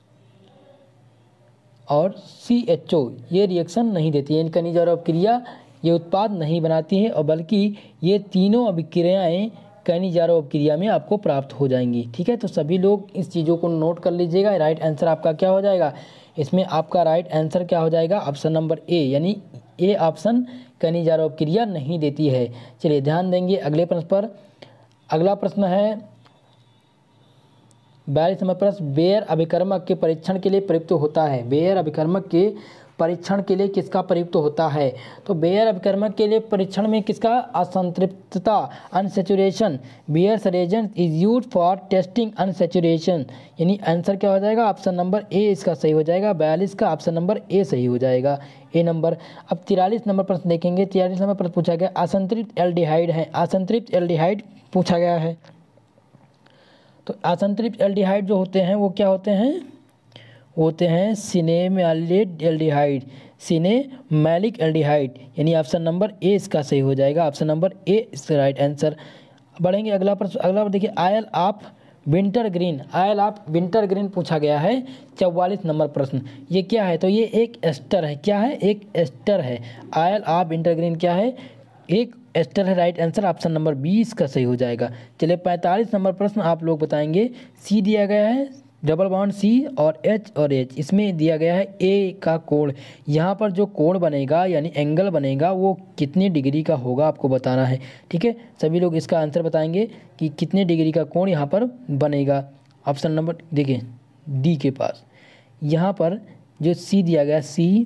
और सी एच ओ ये रिएक्शन नहीं देती है, इनका खनिज अपक्रिया ये उत्पाद नहीं बनाती है, और बल्कि ये तीनों अभिक्रियाएँ खनिजारो अपक्रिया में आपको प्राप्त हो जाएंगी, ठीक है। तो सभी लोग इस चीज़ों को नोट कर लीजिएगा। राइट आंसर आपका क्या हो जाएगा, इसमें आपका राइट आंसर क्या हो जाएगा ऑप्शन नंबर ए, यानी ए ऑप्शन खनिजारो अपक्रिया नहीं देती है। चलिए ध्यान देंगे अगले प्रश्न पर। अगला प्रश्न है बयालीस नंबर प्रश्न, बेयर अभिकर्मक के परीक्षण के लिए प्रयुक्त होता है। बेयर अभिकर्मक के परीक्षण के लिए किसका प्रयुक्त होता है, तो बेयर अभिकर्मक के लिए परीक्षण में किसका, असंतृप्तता unsaturation, Baeyer's reagent is use for testing unsaturation, यानी आंसर क्या हो जाएगा ऑप्शन नंबर ए इसका सही हो जाएगा। बयालीस का ऑप्शन नंबर ए सही हो जाएगा, ए नंबर। अब तिरालीस नंबर प्रश्न देखेंगे। तिरालीस नंबर प्रश्न पूछा गया असंतृप्त एल्डिहाइड है, असंतृप्त एल्डिहाइड पूछा गया है। तो असंतृप्त एल्डिहाइड जो होते हैं वो क्या होते हैं, होते हैं सिनेमैलिक एल्डिहाइड, सिनेमैलिक एल्डिहाइड, यानी ऑप्शन नंबर ए इसका सही हो जाएगा, ऑप्शन नंबर ए इसका राइट आंसर। बढ़ेंगे अगला प्रश्न। अगला देखिए oil of wintergreen, oil of wintergreen पूछा गया है। चौवालीस नंबर प्रश्न, ये क्या है, तो ये एक एस्टर है, क्या है, एक एस्टर है। आयल ऑफ विंटर ग्रीन क्या है, एक एस्टर है, राइट आंसर ऑप्शन नंबर बीस का सही हो जाएगा। चलिए पैंतालीस नंबर प्रश्न आप लोग बताएंगे। सी दिया गया है, डबल बॉन्ड सी और एच और एच, इसमें दिया गया है ए का कोण। यहाँ पर जो कोण बनेगा यानी एंगल बनेगा वो कितनी डिग्री का होगा आपको बताना है, ठीक है। सभी लोग इसका आंसर बताएंगे कि कितने डिग्री का कोण यहाँ पर बनेगा। ऑप्शन नंबर देखिए डी के पास, यहाँ पर जो सी दिया गया, सी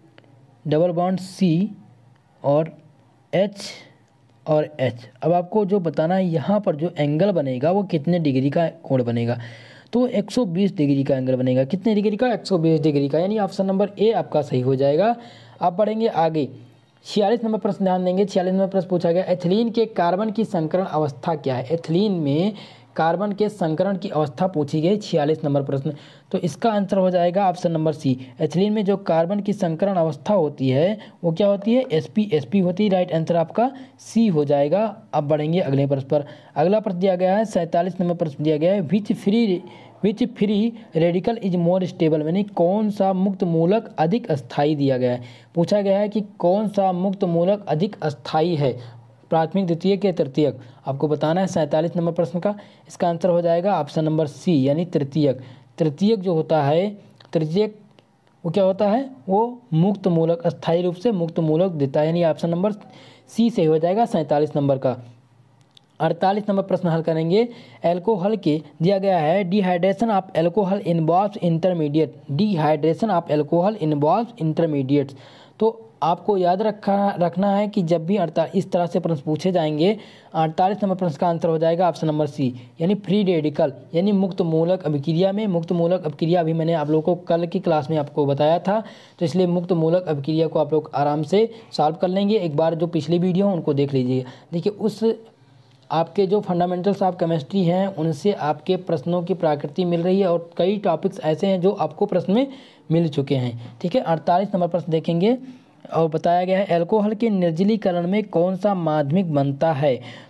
डबल बॉन्ड सी और एच और एच। अब आपको जो बताना है यहाँ पर जो एंगल बनेगा वो कितने डिग्री का कोण बनेगा, तो एक सौ बीस डिग्री का एंगल बनेगा। कितने डिग्री का, एक सौ बीस डिग्री का, यानी ऑप्शन नंबर ए आपका सही हो जाएगा। आप बढ़ेंगे आगे। छियालीस नंबर प्रश्न ध्यान देंगे। छियालीस नंबर प्रश्न पूछा गया एथिलीन के कार्बन की संकरण अवस्था क्या है। एथिलीन में कार्बन के संकरण की अवस्था पूछी गई, छियालीस नंबर प्रश्न। तो इसका आंसर हो जाएगा ऑप्शन नंबर सी। एथिलीन में जो कार्बन की संकरण अवस्था होती है वो क्या होती है, एसपी एसपी होती है, राइट आंसर आपका सी हो जाएगा। अब बढ़ेंगे अगले प्रश्न पर। अगला प्रश्न दिया गया है सैंतालीस नंबर प्रश्न दिया गया है which free which free radical is more stable, यानी कौन सा मुक्त मूलक अधिक अस्थायी दिया गया है। पूछा गया है कि कौन सा मुक्त मूलक अधिक अस्थायी है, प्राथमिक द्वितीयक या तृतीयक, आपको बताना है सैंतालीस नंबर प्रश्न का। इसका आंसर हो जाएगा ऑप्शन नंबर सी, यानी तृतीयक। तृतीयक जो होता है, तृतीयक वो क्या होता है, वो मुक्त मूलक, अस्थायी रूप से मुक्त मूलक देता है, यानी ऑप्शन नंबर सी से हो जाएगा सैंतालीस नंबर का। अड़तालीस नंबर प्रश्न हल करेंगे। एल्कोहल के दिया गया है dehydration of alcohol involves intermediate, dehydration of alcohol involves intermediates. तो आपको याद रखा रखना है कि जब भी अड़तालीस इस तरह से प्रश्न पूछे जाएंगे, अड़तालीस नंबर प्रश्न का आंसर हो जाएगा ऑप्शन नंबर सी, यानी फ्री रेडिकल, यानी मुक्त मूलक अभिक्रिया में। मुक्त मूलक अभिक्रिया अभी मैंने आप लोगों को कल की क्लास में आपको बताया था, तो इसलिए मुक्त मूलक अभिक्रिया को आप लोग आराम से सॉल्व कर लेंगे। एक बार जो पिछली वीडियो है उनको देख लीजिएगा। देखिए उस आपके जो फंडामेंटल्स ऑफ केमिस्ट्री हैं उनसे आपके प्रश्नों की प्रकृति मिल रही है, और कई टॉपिक्स ऐसे हैं जो आपको प्रश्न में मिल चुके हैं, ठीक है। अड़तालीस नंबर प्रश्न देखेंगे और बताया गया है एल्कोहल के निर्जलीकरण में कौन सा माध्यमिक बनता है।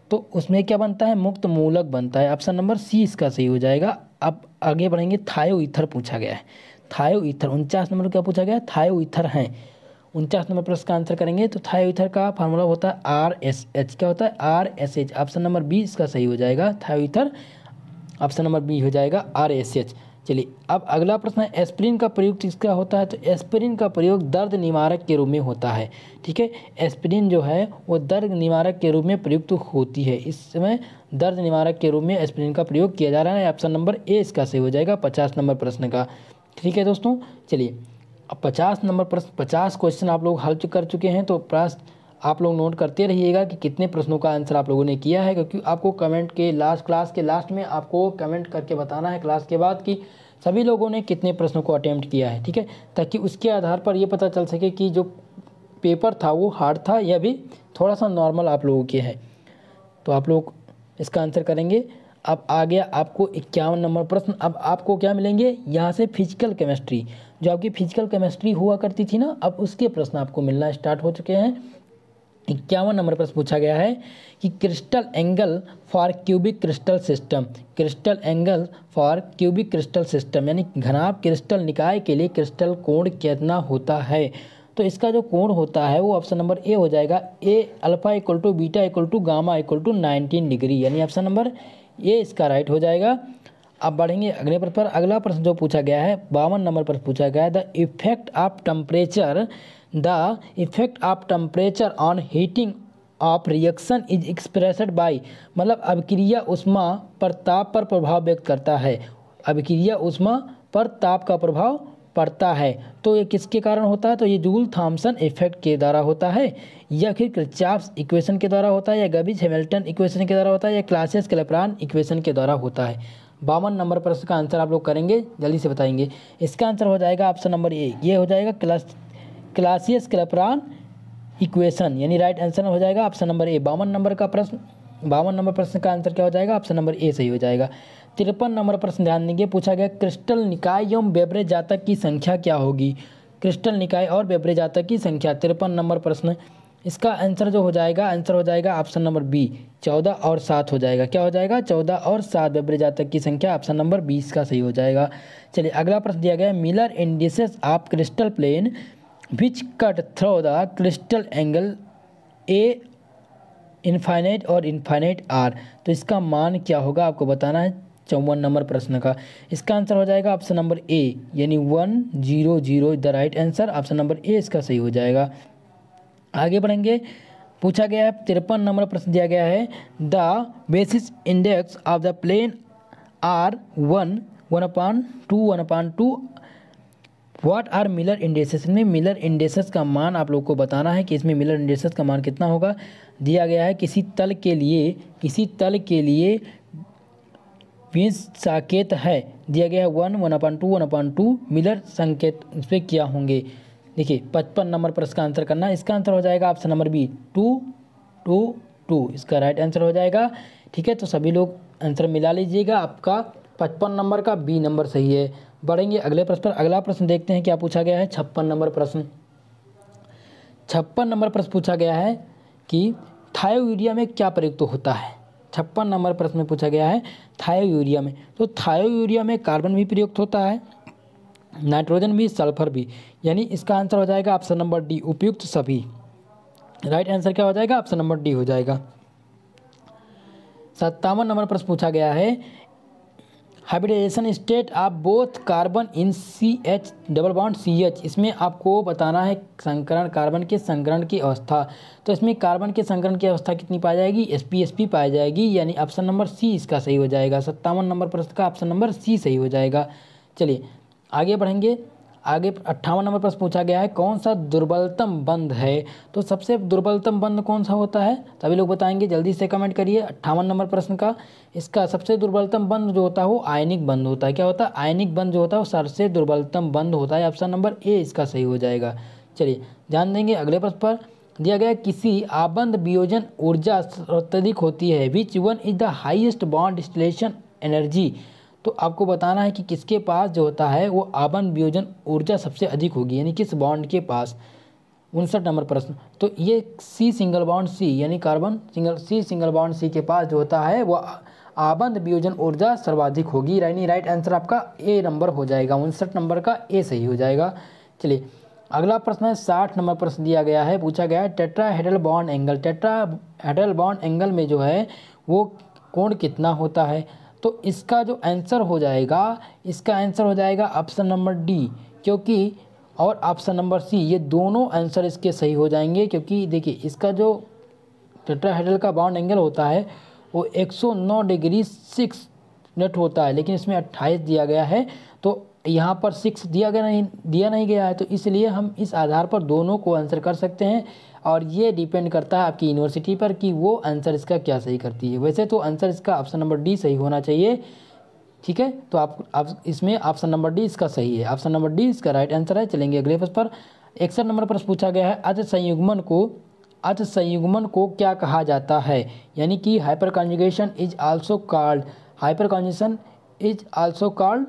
तो उसमें क्या बनता है, मुक्त मूलक बनता है। ऑप्शन नंबर सी इसका सही हो जाएगा। अब आगे बढ़ेंगे, थायो ईथर पूछा गया है। थायो ईथर उनचास नंबर क्या पूछा गया है, थायो ईथर हैं। उनचास नंबर प्रश्न का आंसर करेंगे तो थायो ईथर का फार्मूला होता है आर एस एच। क्या होता है, R S H. Option number B इसका सही हो जाएगा, थायो ईथर। ऑप्शन नंबर बी हो जाएगा आर एस एच। चलिए अब अगला प्रश्न है, एस्पिरिन का प्रयोग किसका होता है, तो एस्पिरिन का प्रयोग दर्द निवारक के रूप में होता है। ठीक है, एस्पिरिन जो है वो दर्द निवारक के रूप में प्रयुक्त होती है। इस समय दर्द निवारक के रूप में एस्पिरिन का प्रयोग किया जा रहा है। ऑप्शन नंबर ए इसका सही हो जाएगा पचास नंबर प्रश्न का। ठीक है दोस्तों, चलिए अब पचास नंबर प्रश्न, पचास क्वेश्चन आप लोग हल कर चुके हैं। तो प्रश्न आप लोग नोट करते रहिएगा कि कितने प्रश्नों का आंसर आप लोगों ने किया है, क्योंकि आपको कमेंट के लास्ट क्लास के लास्ट में आपको कमेंट करके बताना है क्लास के बाद कि सभी लोगों ने कितने प्रश्नों को अटेम्प्ट किया है। ठीक है, ताकि उसके आधार पर ये पता चल सके कि जो पेपर था वो हार्ड था या भी थोड़ा सा नॉर्मल आप लोगों के है। तो आप लोग इसका आंसर करेंगे। अब आ गया आपको इक्यावन नंबर प्रश्न। अब आपको क्या मिलेंगे यहाँ से, फिजिकल केमिस्ट्री। जो आपकी फिजिकल केमिस्ट्री हुआ करती थी ना, अब उसके प्रश्न आपको मिलना स्टार्ट हो चुके हैं। इक्यावन नंबर प्रश्न पूछा गया है कि crystal angle for cubic crystal system. Crystal angle for cubic crystal system यानी घनाभ क्रिस्टल निकाय के लिए क्रिस्टल कोण कितना होता है। तो इसका जो कोण होता है वो ऑप्शन नंबर ए हो जाएगा, A alpha equal to beta equal to gamma equal to nineteen degree, यानी ऑप्शन नंबर ए इसका राइट हो जाएगा। अब बढ़ेंगे अगले प्रश्न पर। अगला प्रश्न जो पूछा गया है, बावन नंबर पर पूछा गया है, the effect of temperature the effect of temperature on heating of reaction is expressed by, मतलब अभिक्रिया उष्मा पर ताप पर प्रभाव व्यक्त करता है। अभिक्रिया उष्मा पर ताप का प्रभाव पड़ता है, तो ये किसके कारण होता है, तो ये जूल थॉमसन इफेक्ट के द्वारा होता है, या फिर किर्चॉफ्स इक्वेशन के द्वारा होता है, या गबिज हैमिल्टन इक्वेशन के द्वारा होता है, या क्लासियस क्लैपेरॉन इक्वेशन के द्वारा होता है। बावन नंबर प्रश्न का आंसर आप लोग करेंगे, जल्दी से बताएंगे। इसका आंसर हो जाएगा ऑप्शन नंबर ए, ये हो जाएगा क्लास क्लासियस क्लैपेरॉन इक्वेशन, यानी राइट आंसर हो जाएगा ऑप्शन नंबर ए। बावन नंबर का प्रश्न, बावन नंबर प्रश्न का आंसर क्या हो जाएगा, ऑप्शन नंबर ए सही हो जाएगा। तिरपन नंबर प्रश्न ध्यान देंगे, पूछा गया क्रिस्टल निकाय एवं वेब्रे जातक की संख्या क्या होगी। क्रिस्टल निकाय और वेब्रे जातक की संख्या, तिरपन नंबर प्रश्न। इसका आंसर जो हो जाएगा, आंसर हो जाएगा ऑप्शन नंबर बी, चौदह और सात हो जाएगा। क्या हो जाएगा, चौदह और सात वेब्रे जातक की संख्या, ऑप्शन नंबर बीस का सही हो जाएगा। चलिए अगला प्रश्न दिया गया है, Miller indices of crystal plane which cut through the crystal angle A infinite और इनफाइनाइट आर। तो इसका मान क्या होगा आपको बताना है, चौवन नंबर प्रश्न का। इसका आंसर हो जाएगा ऑप्शन नंबर ए, यानी one zero zero the right answer, option number A इसका सही हो जाएगा। आगे बढ़ेंगे, पूछा गया है तिरपन नंबर प्रश्न दिया गया है, the basis index of the plane are one one upon two one upon two what are Miller indices. में मिलर इंडेसेस का मान आप लोग को बताना है कि इसमें मिलर इंडेसेस का मान कितना होगा। दिया गया है किसी तल के लिए, किसी तल के लिए विंस संकेत है, दिया गया है one one upon two one upon two Miller संकेत इस पर क्या होंगे। देखिए पचपन नंबर प्रश्न का आंसर करना, इसका आंसर हो जाएगा option number B, two two two इसका राइट आंसर हो जाएगा। ठीक है, तो सभी लोग आंसर मिला लीजिएगा, आपका पचपन नंबर का बी नंबर सही है। बढ़ेंगे अगले प्रश्न पर। अगला प्रश्न देखते हैं क्या पूछा गया है, छप्पन नंबर प्रश्न। छप्पन नंबर प्रश्न पूछा गया है कि थायोयूरिया में क्या प्रयुक्त होता है। छप्पन नंबर प्रश्न में पूछा गया है थायोयूरिया में, तो थायोयूरिया में कार्बन भी प्रयुक्त होता है, नाइट्रोजन भी, सल्फर भी, यानी इसका आंसर हो जाएगा ऑप्शन नंबर डी, उपयुक्त सभी। राइट आंसर क्या हो जाएगा, ऑप्शन नंबर डी हो जाएगा। सत्तावन नंबर प्रश्न पूछा गया है, hybridization state of both carbon in C H double bond C H. इसमें आपको बताना है संकरण, कार्बन के संकरण की अवस्था। तो इसमें कार्बन के संकरण की अवस्था कितनी पाई जाएगी, एस पी एस पी पाई जाएगी, यानी ऑप्शन नंबर सी इसका सही हो जाएगा। सत्तावन नंबर प्रश्न का ऑप्शन नंबर सी सही हो जाएगा। चलिए आगे बढ़ेंगे। आगे अट्ठावन नंबर प्रश्न पूछा गया है, कौन सा दुर्बलतम बंध है। तो सबसे दुर्बलतम बंध कौन सा होता है, सभी लोग बताएंगे, जल्दी से कमेंट करिए। अट्ठावन नंबर प्रश्न का इसका सबसे दुर्बलतम बंध जो होता है वो आयनिक बंध होता है। क्या होता है, आयनिक बंध जो होता है वो सबसे दुर्बलतम बंध होता है, ऑप्शन नंबर ए इसका सही हो जाएगा। चलिए ध्यान देंगे अगले प्रश्न पर। दिया गया किसी आबंध वियोजन ऊर्जा अत्यधिक होती है, which one is the highest bond distillation energy. तो आपको बताना है कि किसके पास जो होता है वो आबंध वियोजन ऊर्जा सबसे अधिक होगी, यानी किस बॉन्ड के पास। उनसठ नंबर प्रश्न, तो ये सी सिंगल बॉन्ड सी यानी carbon single C single bond C के पास जो होता है वो आबंद वियोजन ऊर्जा सर्वाधिक होगी, यानी राइट आंसर आपका ए नंबर हो जाएगा, उनसठ नंबर का ए सही हो जाएगा। चलिए अगला प्रश्न है साठ नंबर प्रश्न दिया गया है, पूछा गया है tetrahedral bond angle, tetrahedral bond angle में जो है वो कोण कितना होता है। तो इसका जो आंसर हो जाएगा, इसका आंसर हो जाएगा ऑप्शन नंबर डी, क्योंकि और ऑप्शन नंबर सी, ये दोनों आंसर इसके सही हो जाएंगे, क्योंकि देखिए इसका जो टेट्राहेड्रल का बॉन्ड एंगल होता है वो एक सौ नौ डिग्री सिक्स नेट होता है, लेकिन इसमें अट्ठाईस दिया गया है, तो यहाँ पर सिक्स दिया गया नहीं दिया नहीं गया है, तो इसलिए हम इस आधार पर दोनों को आंसर कर सकते हैं, और ये डिपेंड करता है आपकी यूनिवर्सिटी पर कि वो आंसर इसका क्या सही करती है। वैसे तो आंसर इसका ऑप्शन नंबर डी सही होना चाहिए, ठीक है, तो आप, आप इसमें ऑप्शन नंबर डी इसका सही है, ऑप्शन नंबर डी इसका राइट आंसर है। चलेंगे अगले प्रश्न पर। इकसठ नंबर प्रश्न पूछा गया है अर्ध संयुग्मन को अर्ध संयुग्मन को क्या कहा जाता है, यानी कि hyperconjugation is also called hyperconjugation is also called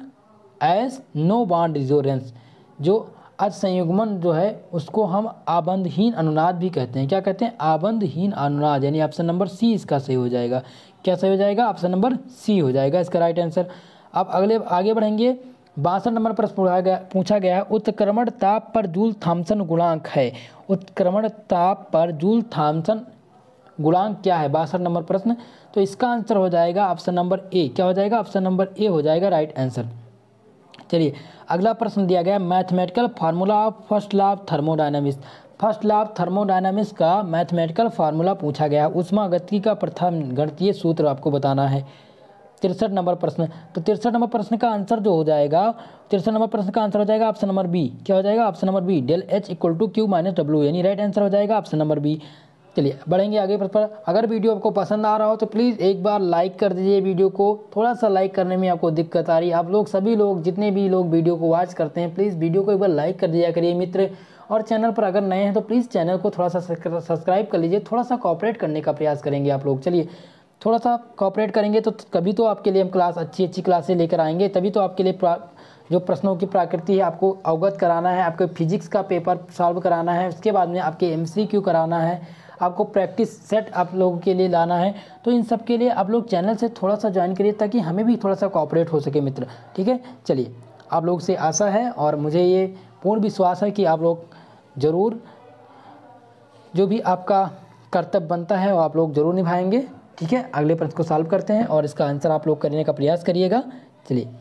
as no bond resonance. जो अर्ध संयुग्मन जो है उसको हम आबंधहीन अनुनाद भी कहते हैं। क्या कहते हैं? आबंधहीन अनुनाद, यानी ऑप्शन नंबर सी इसका सही हो जाएगा। क्या सही हो जाएगा? ऑप्शन नंबर सी हो जाएगा इसका राइट आंसर। अब अगले आगे बढ़ेंगे। बासठ नंबर प्रश्न पूछा गया पूछा गया है उत्क्रमण ताप पर जूल थॉम्सन गुणांक है। उत्क्रमण ताप पर जूल थॉम्सन गुणांक क्या है? बासठ नंबर प्रश्न। तो इसका आंसर हो जाएगा ऑप्शन नंबर ए। क्या हो जाएगा? ऑप्शन नंबर ए हो जाएगा राइट आंसर। चलिए अगला प्रश्न दिया गया mathematical formula of first law of thermodynamics. First law of thermodynamics का मैथमेटिकल फार्मूला पूछा गया। उष्मागतिकी का प्रथम गणितीय सूत्र आपको बताना है। तिरसठ नंबर प्रश्न। तो तिरसठ नंबर प्रश्न का आंसर जो हो जाएगा तिरसठ नंबर प्रश्न का आंसर हो जाएगा ऑप्शन नंबर बी। क्या हो जाएगा? Option number B del H equal to Q minus W, यानी राइट आंसर हो जाएगा ऑप्शन नंबर बी। चलिए बढ़ेंगे आगे पर। अगर वीडियो आपको पसंद आ रहा हो तो प्लीज़ एक बार लाइक कर दीजिए वीडियो को। थोड़ा सा लाइक करने में आपको दिक्कत आ रही है, आप लोग सभी लोग जितने भी लोग वीडियो को वॉच करते हैं प्लीज़ वीडियो को एक बार लाइक कर दिया करिए मित्र। और चैनल पर अगर नए हैं तो प्लीज़ चैनल को थोड़ा सा सब्सक्राइब कर लीजिए। थोड़ा सा कॉपरेट करने का प्रयास करेंगे आप लोग। चलिए थोड़ा सा कॉपरेट करेंगे तो कभी तो आपके लिए हम क्लास अच्छी अच्छी क्लासें लेकर आएंगे, तभी तो आपके लिए जो प्रश्नों की प्रकृति है आपको अवगत कराना है, आपको फिजिक्स का पेपर सॉल्व कराना है, उसके बाद में आपके एमसीक्यू कराना है, आपको प्रैक्टिस सेट आप लोगों के लिए लाना है। तो इन सब के लिए आप लोग चैनल से थोड़ा सा ज्वाइन करिए ताकि हमें भी थोड़ा सा कॉपरेट हो सके मित्र, ठीक है। चलिए आप लोग से आशा है और मुझे ये पूर्ण विश्वास है कि आप लोग ज़रूर जो भी आपका कर्तव्य बनता है वो आप लोग ज़रूर निभाएंगे, ठीक है। अगले प्रश्न को सॉल्व करते हैं और इसका आंसर आप लोग करने का प्रयास करिएगा। चलिए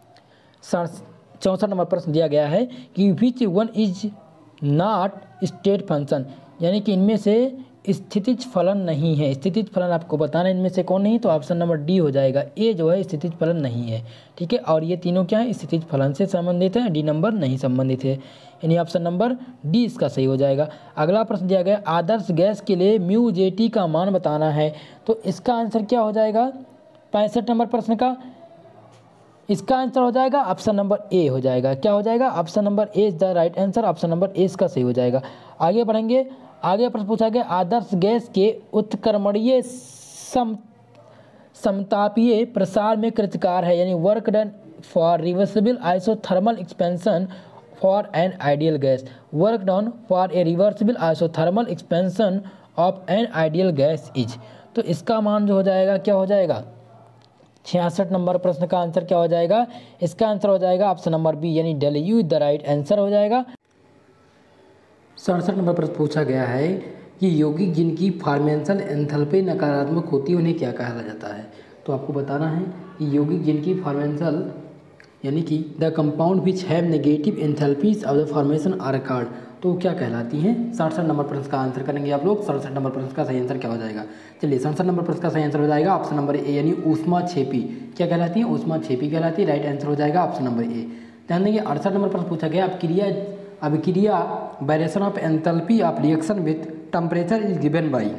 चौंसठ नंबर प्रश्न दिया गया है कि which one is not state function, यानी कि इनमें से स्थितिज फलन नहीं है। स्थितिज फलन आपको बताना है इनमें से कौन नहीं, तो ऑप्शन नंबर डी हो जाएगा। ए जो है स्थितिज फलन नहीं है, ठीक है। और ये तीनों क्या है? स्थितिज फलन से संबंधित है, डी नंबर नहीं संबंधित है, यानी ऑप्शन नंबर डी इसका सही हो जाएगा। अगला प्रश्न दिया गया आदर्श गैस के लिए म्यू जे टी का मान बताना है। तो इसका आंसर क्या हो जाएगा? पैंसठ नंबर प्रश्न का इसका आंसर हो जाएगा ऑप्शन नंबर ए हो जाएगा। क्या हो जाएगा? Option number A is the right answer. Option number A इसका सही हो जाएगा। आगे बढ़ेंगे। आगे प्रश्न पूछा गया आदर्श गैस के उत्क्रमणीय सम समतापीय प्रसार में कृतकार है, यानी work done for reversible isothermal expansion for an ideal gas. Work done for a reversible isothermal expansion of an ideal gas is. तो इसका मान जो हो जाएगा क्या हो जाएगा? छियासठ नंबर प्रश्न का आंसर क्या हो जाएगा? इसका आंसर हो जाएगा ऑप्शन नंबर बी, यानी del U the right answer हो जाएगा। सड़सठ नंबर प्रश्न पूछा गया है कि यौगिक जिनकी फार्मेंसल एंथैल्पी नकारात्मक होती है उन्हें क्या कहा जाता है। तो आपको बताना है कि यौगिक जिनकी फार्मेंसल यानी कि the compound which have negative enthalpies of the formation are called, तो क्या कहलाती हैं? सड़सठ नंबर प्रश्न का आंसर करेंगे आप लोग। सड़सठ नंबर प्रश्न का सही आंसर क्या हो जाएगा? चलिए सड़सठ नंबर प्रश्न का सही आंसर हो जाएगा ऑप्शन नंबर ए, यानी ऊष्मा छेपी। क्या कहलाती है? ऊष्मा छेपी कहलाती है। राइट आंसर हो जाएगा ऑप्शन नंबर ए। ध्यान देंगे अड़सठ नंबर प्रश्न पूछा गया अभिक्रिया अभिक्रिया variation of enthalpy of reaction with temperature is given by,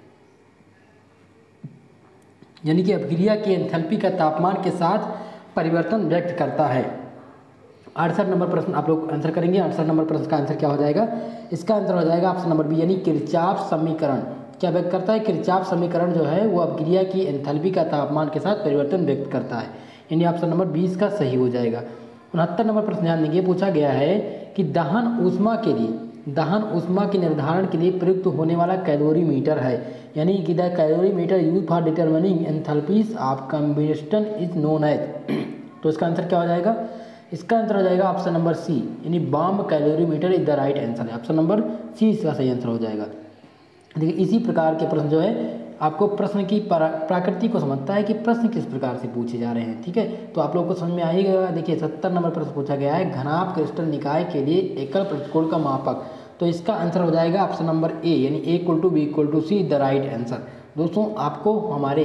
यानी कि अभिक्रिया की एंथैल्पी का तापमान के साथ परिवर्तन व्यक्त करता है। अड़सठ नंबर प्रश्न आप लोग आंसर करेंगे। अड़सठ नंबर प्रश्न का आंसर क्या हो जाएगा? इसका आंसर हो जाएगा ऑप्शन नंबर बी, यानी किरचॉफ समीकरण। क्या व्यक्त करता है? किरचॉफ समीकरण जो है वो अभिक्रिया की एंथैल्पी का तापमान के साथ परिवर्तन व्यक्त करता है, यानी ऑप्शन नंबर बीस का सही हो जाएगा। उनहत्तर नंबर प्रश्न ध्यान देंगे पूछा गया है कि दहन ऊष्मा के लिए दहन उष्मा के निर्धारण के लिए प्रयुक्त होने वाला कैलोरीमीटर है, यानी कि the calorimeter use for determining enthalpies of combustion is known as. तो इसका आंसर क्या हो जाएगा? इसका आंसर हो जाएगा ऑप्शन नंबर सी, यानी bomb calorimeter is the right answer है। ऑप्शन नंबर सी इसका सही आंसर हो जाएगा। देखिए इसी प्रकार के प्रश्न जो है आपको प्रश्न की प्रकृति को समझता है कि प्रश्न किस प्रकार से पूछे जा रहे हैं, ठीक है। तो आप लोगों को समझ में आएगा। देखिए सत्तर नंबर प्रश्न पूछा गया है, घनाभ क्रिस्टल निकाय के लिए एकल प्रतिकोण का मापक। तो इसका आंसर हो जाएगा ऑप्शन नंबर ए, यानी A equal to B equal to C the right answer. दोस्तों आपको हमारे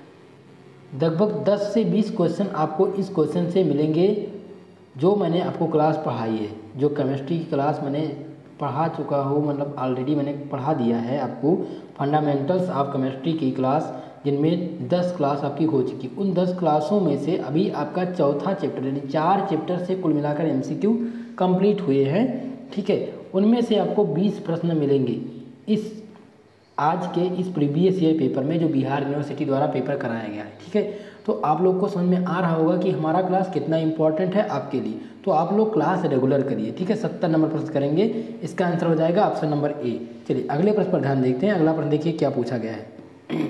लगभग दस से बीस क्वेश्चन आपको इस क्वेश्चन से मिलेंगे जो मैंने आपको क्लास पढ़ाई है, जो केमिस्ट्री की क्लास मैंने पढ़ा चुका हूँ, मतलब ऑलरेडी मैंने पढ़ा दिया है आपको फंडामेंटल्स ऑफ केमिस्ट्री की क्लास, जिनमें दस क्लास आपकी हो चुकी। उन दस क्लासों में से अभी आपका चौथा चैप्टर यानी चार चैप्टर से कुल मिलाकर एमसीक्यू कंप्लीट हुए हैं, ठीक है। उनमें से आपको बीस प्रश्न मिलेंगे इस आज के इस प्रीवियस ईयर पेपर में जो बिहार यूनिवर्सिटी द्वारा पेपर कराया गया है, ठीक है। तो आप लोग को समझ में आ रहा होगा कि हमारा क्लास कितना इंपॉर्टेंट है आपके लिए। तो आप लोग क्लास रेगुलर करिए, ठीक है। सत्तर नंबर प्रश्न करेंगे, इसका आंसर हो जाएगा ऑप्शन नंबर ए। चलिए अगले प्रश्न पर ध्यान देखते हैं। अगला प्रश्न देखिए क्या पूछा गया है।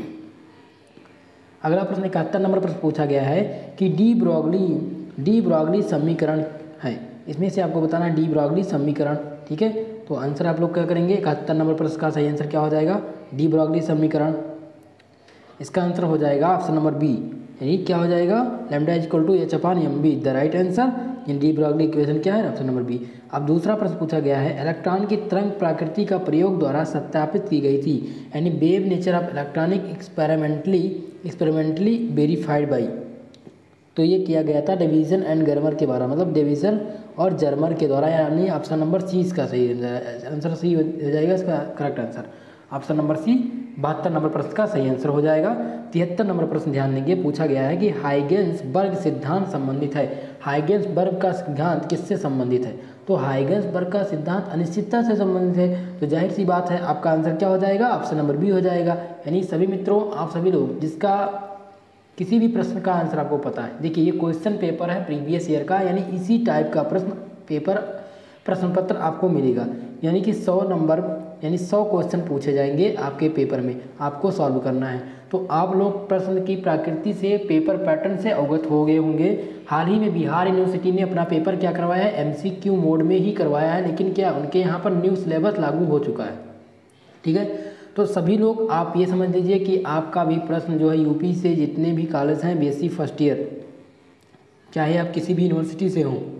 अगला प्रश्न इकहत्तर नंबर प्रश्न पूछा गया है कि डी ब्रॉगली डी ब्रॉगली समीकरण है, इसमें से आपको बताना है डी ब्रॉगली समीकरण, ठीक है। तो आंसर आप लोग क्या करेंगे? इकहत्तर नंबर प्रश्न का सही आंसर क्या हो जाएगा? डी ब्रॉगली समीकरण। इसका आंसर हो जाएगा ऑप्शन नंबर बी, यानी क्या हो जाएगा? Lambda is equal to H upon M B the right answer. In de Broglie equation क्या है? Option number B. अब दूसरा प्रश्न पूछा गया है, इलेक्ट्रॉन की तरंग प्रकृति का प्रयोग द्वारा सत्यापित की गई थी, यानी wave nature of electronic experimentally experimentally verified by. तो ये किया गया था डेविसन एंड गर्मर के द्वारा, मतलब डेविसन और जर्मर के द्वारा, यानी ऑप्शन नंबर सी इसका सही आंसर सी हो जाएगा इसका correct answer. Option number C बहत्तर नंबर प्रश्न का सही आंसर हो जाएगा। तिहत्तर नंबर प्रश्न ध्यान देंगे, पूछा गया है कि हाइगेंसबर्ग सिद्धांत संबंधित है। हाइगेंसबर्ग का सिद्धांत किससे संबंधित है? तो हाइगेंसबर्ग का सिद्धांत अनिश्चितता से संबंधित है। तो जाहिर सी बात है आपका आंसर क्या हो जाएगा? ऑप्शन नंबर बी हो जाएगा। यानी सभी मित्रों, आप सभी लोग जिसका किसी भी प्रश्न का आंसर आपको पता है, देखिए ये क्वेश्चन पेपर है प्रीवियस ईयर का, यानी इसी टाइप का प्रश्न पेपर प्रश्न पत्र आपको मिलेगा। यानी कि सौ नंबर यानी सौ क्वेश्चन पूछे जाएंगे आपके पेपर में, आपको सॉल्व करना है। तो आप लोग प्रश्न की प्रकृति से, पेपर पैटर्न से अवगत हो गए होंगे। हाल ही में बिहार यूनिवर्सिटी ने अपना पेपर क्या करवाया है? एमसीक्यू मोड में ही करवाया है, लेकिन क्या उनके यहाँ पर न्यू सिलेबस लागू हो चुका है, ठीक है। तो सभी लोग आप ये समझ लीजिए कि आपका भी प्रश्न जो है यूपी से जितने भी कॉलेज हैं बीएससी फर्स्ट ईयर, चाहे आप किसी भी यूनिवर्सिटी से हों,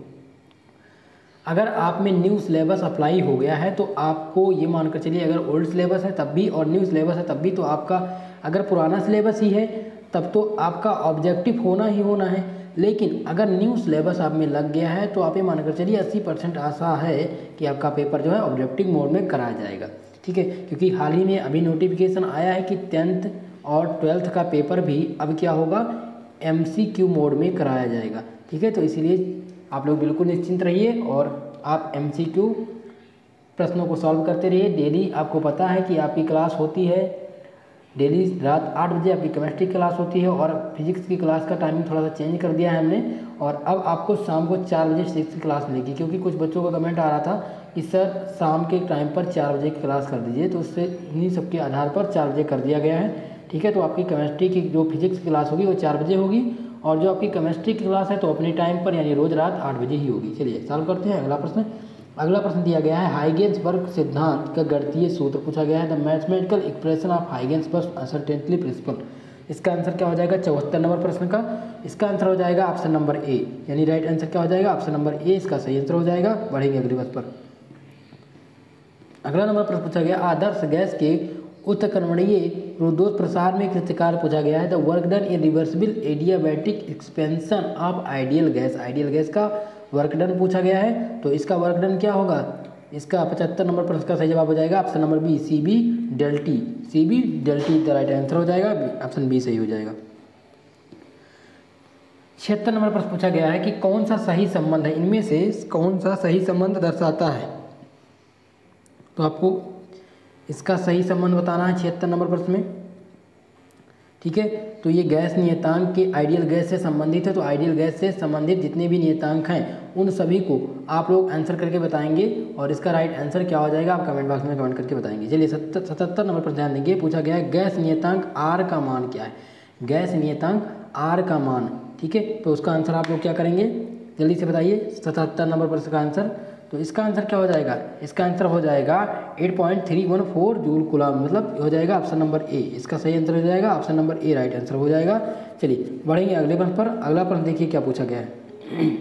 अगर आप में न्यू सिलेबस अप्लाई हो गया है तो आपको ये मानकर चलिए, अगर ओल्ड सिलेबस है तब भी और न्यू सिलेबस है तब भी, तो आपका अगर पुराना सिलेबस ही है तब तो आपका ऑब्जेक्टिव होना ही होना है। लेकिन अगर न्यू सिलेबस आप में लग गया है तो आप ये मानकर चलिए अस्सी परसेंट आशा है कि आपका पेपर जो है ऑब्जेक्टिव मोड में कराया जाएगा, ठीक है। क्योंकि हाल ही में अभी नोटिफिकेशन आया है कि टेंथ और ट्वेल्थ का पेपर भी अब क्या होगा? एमसीक्यू मोड में कराया जाएगा, ठीक है। तो इसीलिए आप लोग बिल्कुल निश्चिंत रहिए और आप एमसीक्यू प्रश्नों को सॉल्व करते रहिए। डेली आपको पता है कि आपकी क्लास होती है, डेली रात आठ बजे आपकी केमिस्ट्री क्लास होती है, और फिजिक्स की क्लास का टाइमिंग थोड़ा सा चेंज कर दिया है हमने, और अब आपको शाम को चार बजे फिजिक्स की क्लास मिलेगी। क्योंकि कुछ बच्चों का कमेंट आ रहा था कि सर शाम के टाइम पर चार बजे की क्लास कर दीजिए, तो उससे इन्हीं सबके आधार पर चार बजे कर दिया गया है, ठीक है। तो आपकी केमिस्ट्री की जो फिजिक्स की क्लास होगी वो चार बजे होगी, और जो आपकी केमिस्ट्री की क्लास है तो अपने टाइम पर यानी रोज रात आठ बजे ही होगी। चलिए सॉल्व करते हैं अगला प्रश्न। अगला प्रश्न दिया गया है, हाइगेंसबर्ग सिद्धांत का गणितीय सूत्र पूछा गया है, the mathematical expression of Heisenberg uncertainty principle. इसका आंसर क्या हो जाएगा? चौहत्तर नंबर प्रश्न का इसका आंसर हो जाएगा ऑप्शन नंबर ए, यानी राइट आंसर क्या हो जाएगा? ऑप्शन नंबर ए इसका सही आंसर हो जाएगा। बढ़ेंगे अगले प्रश्न पर। अगला नंबर प्रश्न पूछा गया, आदर्श गैस के उत्कर्मणीय रुद्धोष्म प्रसार में कृत्य कार्य पूछा गया है, the work done in reversible adiabatic expansion of ideal gas. Ideal gas का वर्क डन पूछा गया है, तो इसका वर्क डन क्या होगा? इसका पचहत्तर नंबर प्रश्न का सही जवाब हो जाएगा option number B, C B del T. C B del T the right answer हो जाएगा, ऑप्शन बी सही हो जाएगा। छिहत्तर नंबर प्रश्न पूछा गया है कि कौन सा सही संबंध है, इनमें से कौन सा सही संबंध दर्शाता है? तो आपको इसका सही संबंध बताना है छिहत्तर नंबर प्रश्न में, ठीक है। तो ये गैस नियतांक के आइडियल गैस से संबंधित है, तो आइडियल गैस से संबंधित जितने भी नियतांक हैं उन सभी को आप लोग आंसर करके बताएंगे और इसका राइट आंसर क्या हो जाएगा आप कमेंट बॉक्स में कमेंट करके बताएंगे। चलिए सत्तर सतहत्तर नंबर पर ध्यान देंगे, पूछा गया है गैस नियतांक आर का मान क्या है। गैस नियतांक आर का मान, ठीक है, तो उसका आंसर आप लोग क्या करेंगे जल्दी से बताइए। सतहत्तर नंबर पर इसका आंसर, तो इसका आंसर क्या हो जाएगा, इसका आंसर हो जाएगा eight point three one four joule coulomb, मतलब हो जाएगा ऑप्शन नंबर ए, इसका सही आंसर हो जाएगा option number A right answer हो जाएगा। चलिए बढ़ेंगे अगले प्रश्न पर। अगला प्रश्न देखिए क्या पूछा गया है।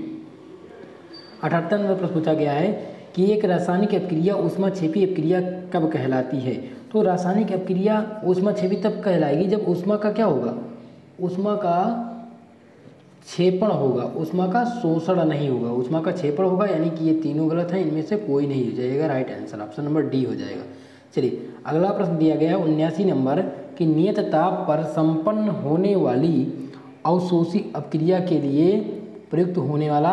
अठहत्तर नंबर प्रश्न पूछा गया है कि एक रासायनिक अपक्रिया ऊष्माक्षेपी अपक्रिया कब कहलाती है। तो रासायनिक अपक्रिया ऊष्माक्षेपी तब कहलाएगी जब ऊष्मा का क्या होगा, ऊष्मा का क्षेपण होगा, ऊष्मा का शोषण नहीं होगा, ऊष्मा का क्षेपण होगा, यानी कि ये तीनों गलत हैं, इनमें से कोई नहीं हो जाएगा right answer option number D हो जाएगा। चलिए अगला प्रश्न दिया गया है उन्यासी नंबर कि नियत ताप पर संपन्न होने वाली अवशोषी अपक्रिया के लिए प्रयुक्त होने वाला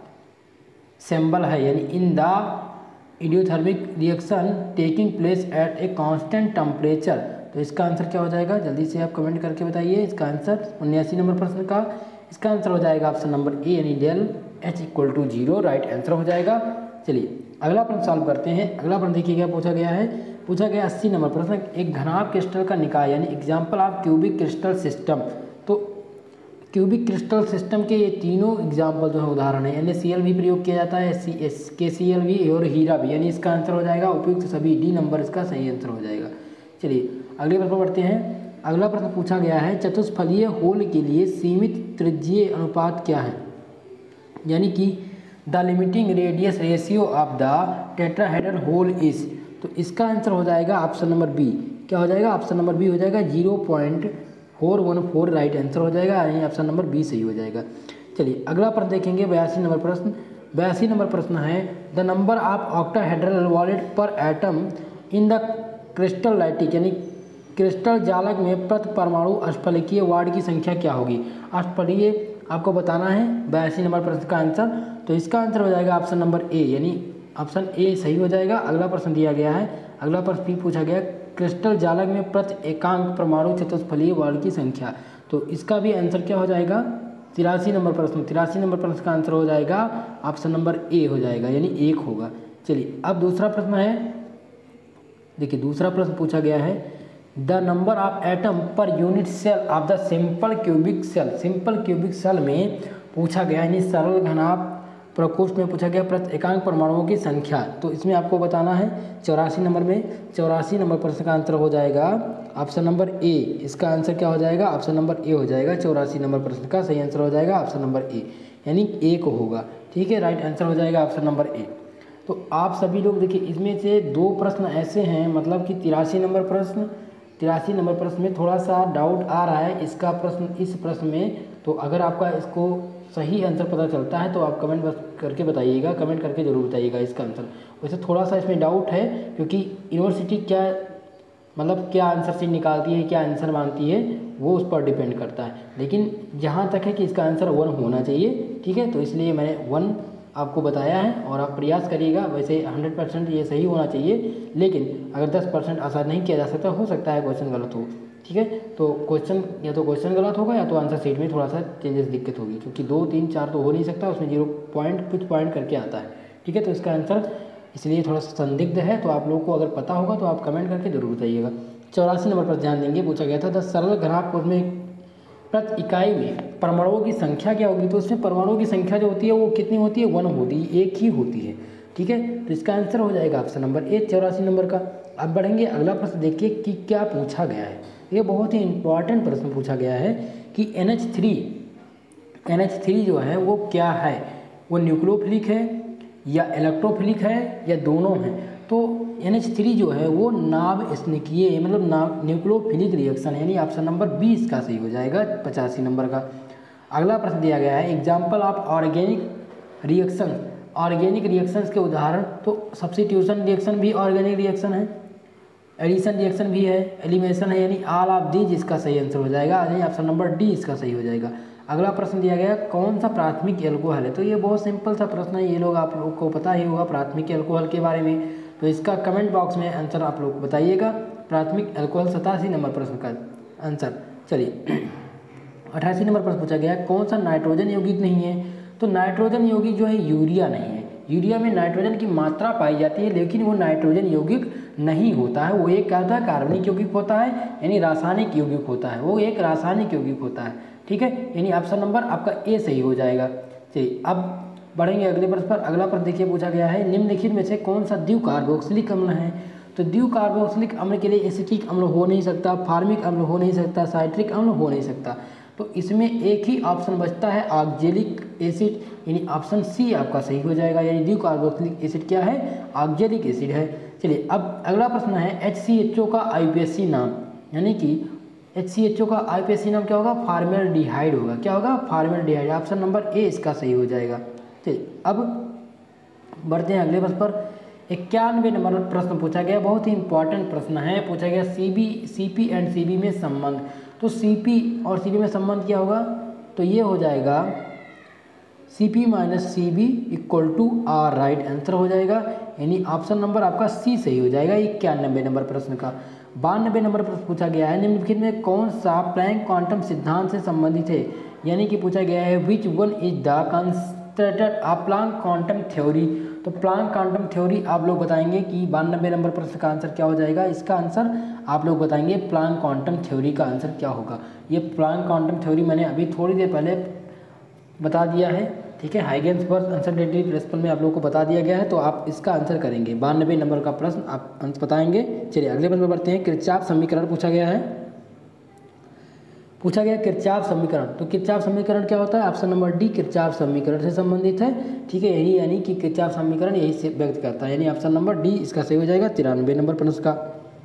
सैंबल है, यानी in the isothermal reaction taking place at a constant temperature. तो इसका आंसर क्या हो जाएगा जल्दी से आप कमेंट करके बताइए। इसका आंसर उन्यासी नंबर प्रश्न का इसका आंसर हो जाएगा ऑप्शन नंबर ए, यानी del H equal to zero right answer हो जाएगा। चलिए अगला प्रश्न सॉल्व करते हैं। अगला प्रश्न देखिए क्या पूछा गया है, पूछा गया अस्सी नंबर प्रश्न एक घनाभ क्रिस्टल का निकाय, यानी example of cubic crystal system. तो क्यूबिक क्रिस्टल सिस्टम के ये तीनों एग्जाम्पल जो है उदाहरण है, एन ए सी एल भी प्रयोग किया जाता है, सी एस के सी एल भी और हीरा भी, यानी इसका आंसर हो जाएगा उपयुक्त सभी, डी नंबर इसका सही आंसर हो जाएगा। चलिए अगले प्रश्न पर बढ़ते हैं। अगला प्रश्न पूछा गया है चतुष्फलीय होल के लिए सीमित त्रिज्यीय अनुपात क्या है, यानी कि the limiting radius ratio of the tetrahedral hole is. तो इसका आंसर हो जाएगा ऑप्शन नंबर बी, क्या हो जाएगा ऑप्शन नंबर बी हो जाएगा zero point four one four right answer हो जाएगा, यानी ऑप्शन नंबर बी सही हो जाएगा। चलिए अगला प्रश्न देखेंगे बयासी नंबर प्रश्न। बयासी नंबर प्रश्न है the number of octahedral void per atom in the crystal lattice, यानी क्रिस्टल जालक में प्रति परमाणु अष्टफलकीय वार्ड की संख्या क्या होगी। अष्टफलकीय आपको बताना है बयासी नंबर प्रश्न का आंसर, तो इसका आंसर हो जाएगा ऑप्शन नंबर ए, यानी ऑप्शन ए सही हो जाएगा। अगला प्रश्न दिया गया है, अगला प्रश्न भी पूछा गया क्रिस्टल जालक में प्रति एकांक परमाणु चतुष्फलीय वार्ड की संख्या, तो इसका भी आंसर क्या हो जाएगा तिरासी नंबर प्रश्न, तिरासी नंबर प्रश्न का आंसर हो जाएगा ऑप्शन नंबर ए हो जाएगा, यानी एक होगा। चलिए अब दूसरा प्रश्न है, देखिए दूसरा प्रश्न पूछा गया है the number of atom per unit cell of the simple cubic cell. Simple cubic cell में पूछा गया, यानी सरल घनाभ प्रकोष्ठ में पूछा गया प्रति एकांक परमाणुओं की संख्या, तो इसमें आपको बताना है चौरासी नंबर में, चौरासी नंबर प्रश्न का आंसर हो जाएगा ऑप्शन नंबर ए, इसका आंसर क्या हो जाएगा ऑप्शन नंबर ए हो जाएगा। चौरासी नंबर प्रश्न का सही आंसर हो जाएगा ऑप्शन नंबर ए, यानी एक होगा, ठीक है, राइट आंसर हो जाएगा ऑप्शन नंबर ए। तो आप सभी लोग देखिए इसमें से दो प्रश्न ऐसे हैं, मतलब कि तिरासी नंबर प्रश्न तिरासी नंबर प्रश्न में थोड़ा सा डाउट आ रहा है इसका प्रश्न इस प्रश्न में, तो अगर आपका इसको सही आंसर पता चलता है तो आप कमेंट करके बताइएगा, कमेंट करके जरूर बताइएगा इसका आंसर। वैसे थोड़ा सा इसमें डाउट है क्योंकि यूनिवर्सिटी क्या मतलब क्या आंसर शीट निकालती है, क्या आंसर मानती है, वो उस पर डिपेंड करता है, लेकिन जहाँ तक है कि इसका आंसर वन होना चाहिए, ठीक है, तो इसलिए मैंने वन आपको बताया है और आप प्रयास करिएगा। वैसे हंड्रेड परसेंट ये सही होना चाहिए, लेकिन अगर दस परसेंट आसार नहीं किया जा सकता, हो सकता है क्वेश्चन गलत हो, ठीक है, तो क्वेश्चन या तो क्वेश्चन गलत होगा या तो आंसर शीट में थोड़ा सा चेंजेस दिक्कत होगी, क्योंकि दो तीन चार तो हो नहीं सकता, उसमें जीरो पॉइंट कुछ पॉइंट करके आता है, ठीक है, तो इसका आंसर इसलिए थोड़ा सा संदिग्ध है, तो आप लोगों को अगर पता होगा तो आप कमेंट करके जरूर बताइएगा। चौरासी नंबर पर ध्यान देंगे, पूछा गया था दस सरल घनाभ कोष्ठ में प्रति इकाई में परमाणुओं की संख्या क्या होगी। तो इसमें परमाणुओं की संख्या जो होती है वो कितनी होती है, वन होती है, एक ही होती है, ठीक है, तो इसका आंसर हो जाएगा ऑप्शन नंबर ए चौरासी नंबर का। अब बढ़ेंगे अगला प्रश्न, देखिए कि क्या पूछा गया है। ये बहुत ही इंपॉर्टेंट प्रश्न पूछा गया है कि N H three N H three जो है वो क्या है, वो न्यूक्लियोफिलिक है या इलेक्ट्रोफिलिक है या दोनों हैं। तो एन एच थ्री जो है वो नाभ स्निकीय मतलब नाभ न्यूक्लियोफिलिक रिएक्शन, यानी ऑप्शन नंबर बी इसका सही हो जाएगा पचासी नंबर का। अगला प्रश्न दिया गया है example of organic reaction, organic reactions के उदाहरण। तो सब्स्टिट्यूशन रिएक्शन भी ऑर्गेनिक रिएक्शन है, एडिशन रिएक्शन भी है, एलिमिनेशन है, यानी ऑल ऑफ दीज इसका सही आंसर हो जाएगा, यानी ऑप्शन नंबर डी इसका सही हो जाएगा। अगला प्रश्न दिया गया कौन सा प्राथमिक एल्कोहल है। तो ये बहुत सिंपल सा प्रश्न है, ये लोग आप लोग को पता ही होगा प्राथमिक एल्कोहल के बारे में, तो इसका कमेंट बॉक्स में आंसर आप लोग बताइएगा। प्राथमिक एल्कोहल सतासी नंबर प्रश्न का आंसर। चलिए अठासी नंबर प्रश्न पूछा गया है कौन सा नाइट्रोजन यौगिक नहीं है। तो नाइट्रोजन यौगिक जो है यूरिया नहीं है। यूरिया में नाइट्रोजन की मात्रा पाई जाती है लेकिन वो नाइट्रोजन यौगिक नहीं होता है। वो एक क्या होता है, कार्बनिक यौगिक होता है, यानी रासायनिक यौगिक होता है। वो एक रासायनिक यौगिक होता है। ठीक है, यानी ऑप्शन नंबर आपका ए सही हो जाएगा। चलिए अब बढ़ेंगे अगले प्रश्न पर। अगला प्रश्न देखिए पूछा गया है निम्नलिखित में से कौन सा द्विकार्बोक्सिलिक अम्ल है। तो द्विकार्बोक्सिलिक अम्ल के लिए एसिटिक अम्ल हो नहीं सकता, फार्मिक अम्ल हो नहीं सकता, साइट्रिक अम्ल हो नहीं सकता। तो इसमें एक ही ऑप्शन बचता है ऑक्जेलिक एसिड, यानी ऑप्शन सी आपका सही हो जाएगा। यानी द्विकार्बोक्सिलिक एसिड क्या है, ऑक्जेलिक एसिड है। चलिए अब अगला प्रश्न है एच सी एच ओ का आई पी एस सी नाम, यानी कि एच सी एच ओ का आई पी एस सी नाम क्या होगा, फॉर्मेल्डिहाइड होगा। क्या होगा, फॉर्मेल्डिहाइड। ऑप्शन नंबर ए इसका सही हो जाएगा। चलिए अब बढ़ते हैं अगले प्रश्न पर। इक्यानवे नंबर प्रश्न पूछा गया, बहुत ही इंपॉर्टेंट प्रश्न है। पूछा गया C B C P and C B में संबंध। तो सी पी और सी बी में संबंध क्या होगा, तो ये हो जाएगा C P minus C B equal to R, right answer हो जाएगा। यानी ऑप्शन नंबर आपका सी सही हो जाएगा इक्यानवे नंबर प्रश्न का। बानवे नंबर प्रश्न पूछा गया है निम्नलिखित में कौन सा प्लैंक क्वांटम सिद्धांत से संबंधित है। यानी कि पूछा गया है which one is the constructed a Planck quantum theory. तो प्लैंक क्वांटम थ्योरी आप लोग बताएंगे कि बानवे नंबर प्रश्न का आंसर क्या हो जाएगा। इसका आंसर आप लोग बताएंगे प्लैंक क्वांटम थ्योरी का आंसर क्या होगा। ये प्लैंक क्वांटम थ्योरी मैंने अभी थोड़ी देर पहले बता दिया है। ठीक है, हाइगेंसबर्ग अनसर्टेनिटी प्रिंसिपल में आप लोगों को बता दिया गया है। तो आप इसका आंसर करेंगे, बानवे नंबर का प्रश्न आप आंसर बताएंगे। चलिए अगले प्रश्न में बढ़ते हैं। किरचॉफ समीकरण पूछा गया है, पूछा गया किरचॉफ समीकरण। तो किरचॉफ समीकरण क्या होता है, ऑप्शन नंबर डी किरचॉफ समीकरण से संबंधित है। ठीक है, यही यानी कि किरचॉफ समीकरण यही से व्यक्त करता है, यानी ऑप्शन नंबर डी इसका सही हो जाएगा तिरानवे नंबर प्रश्न का।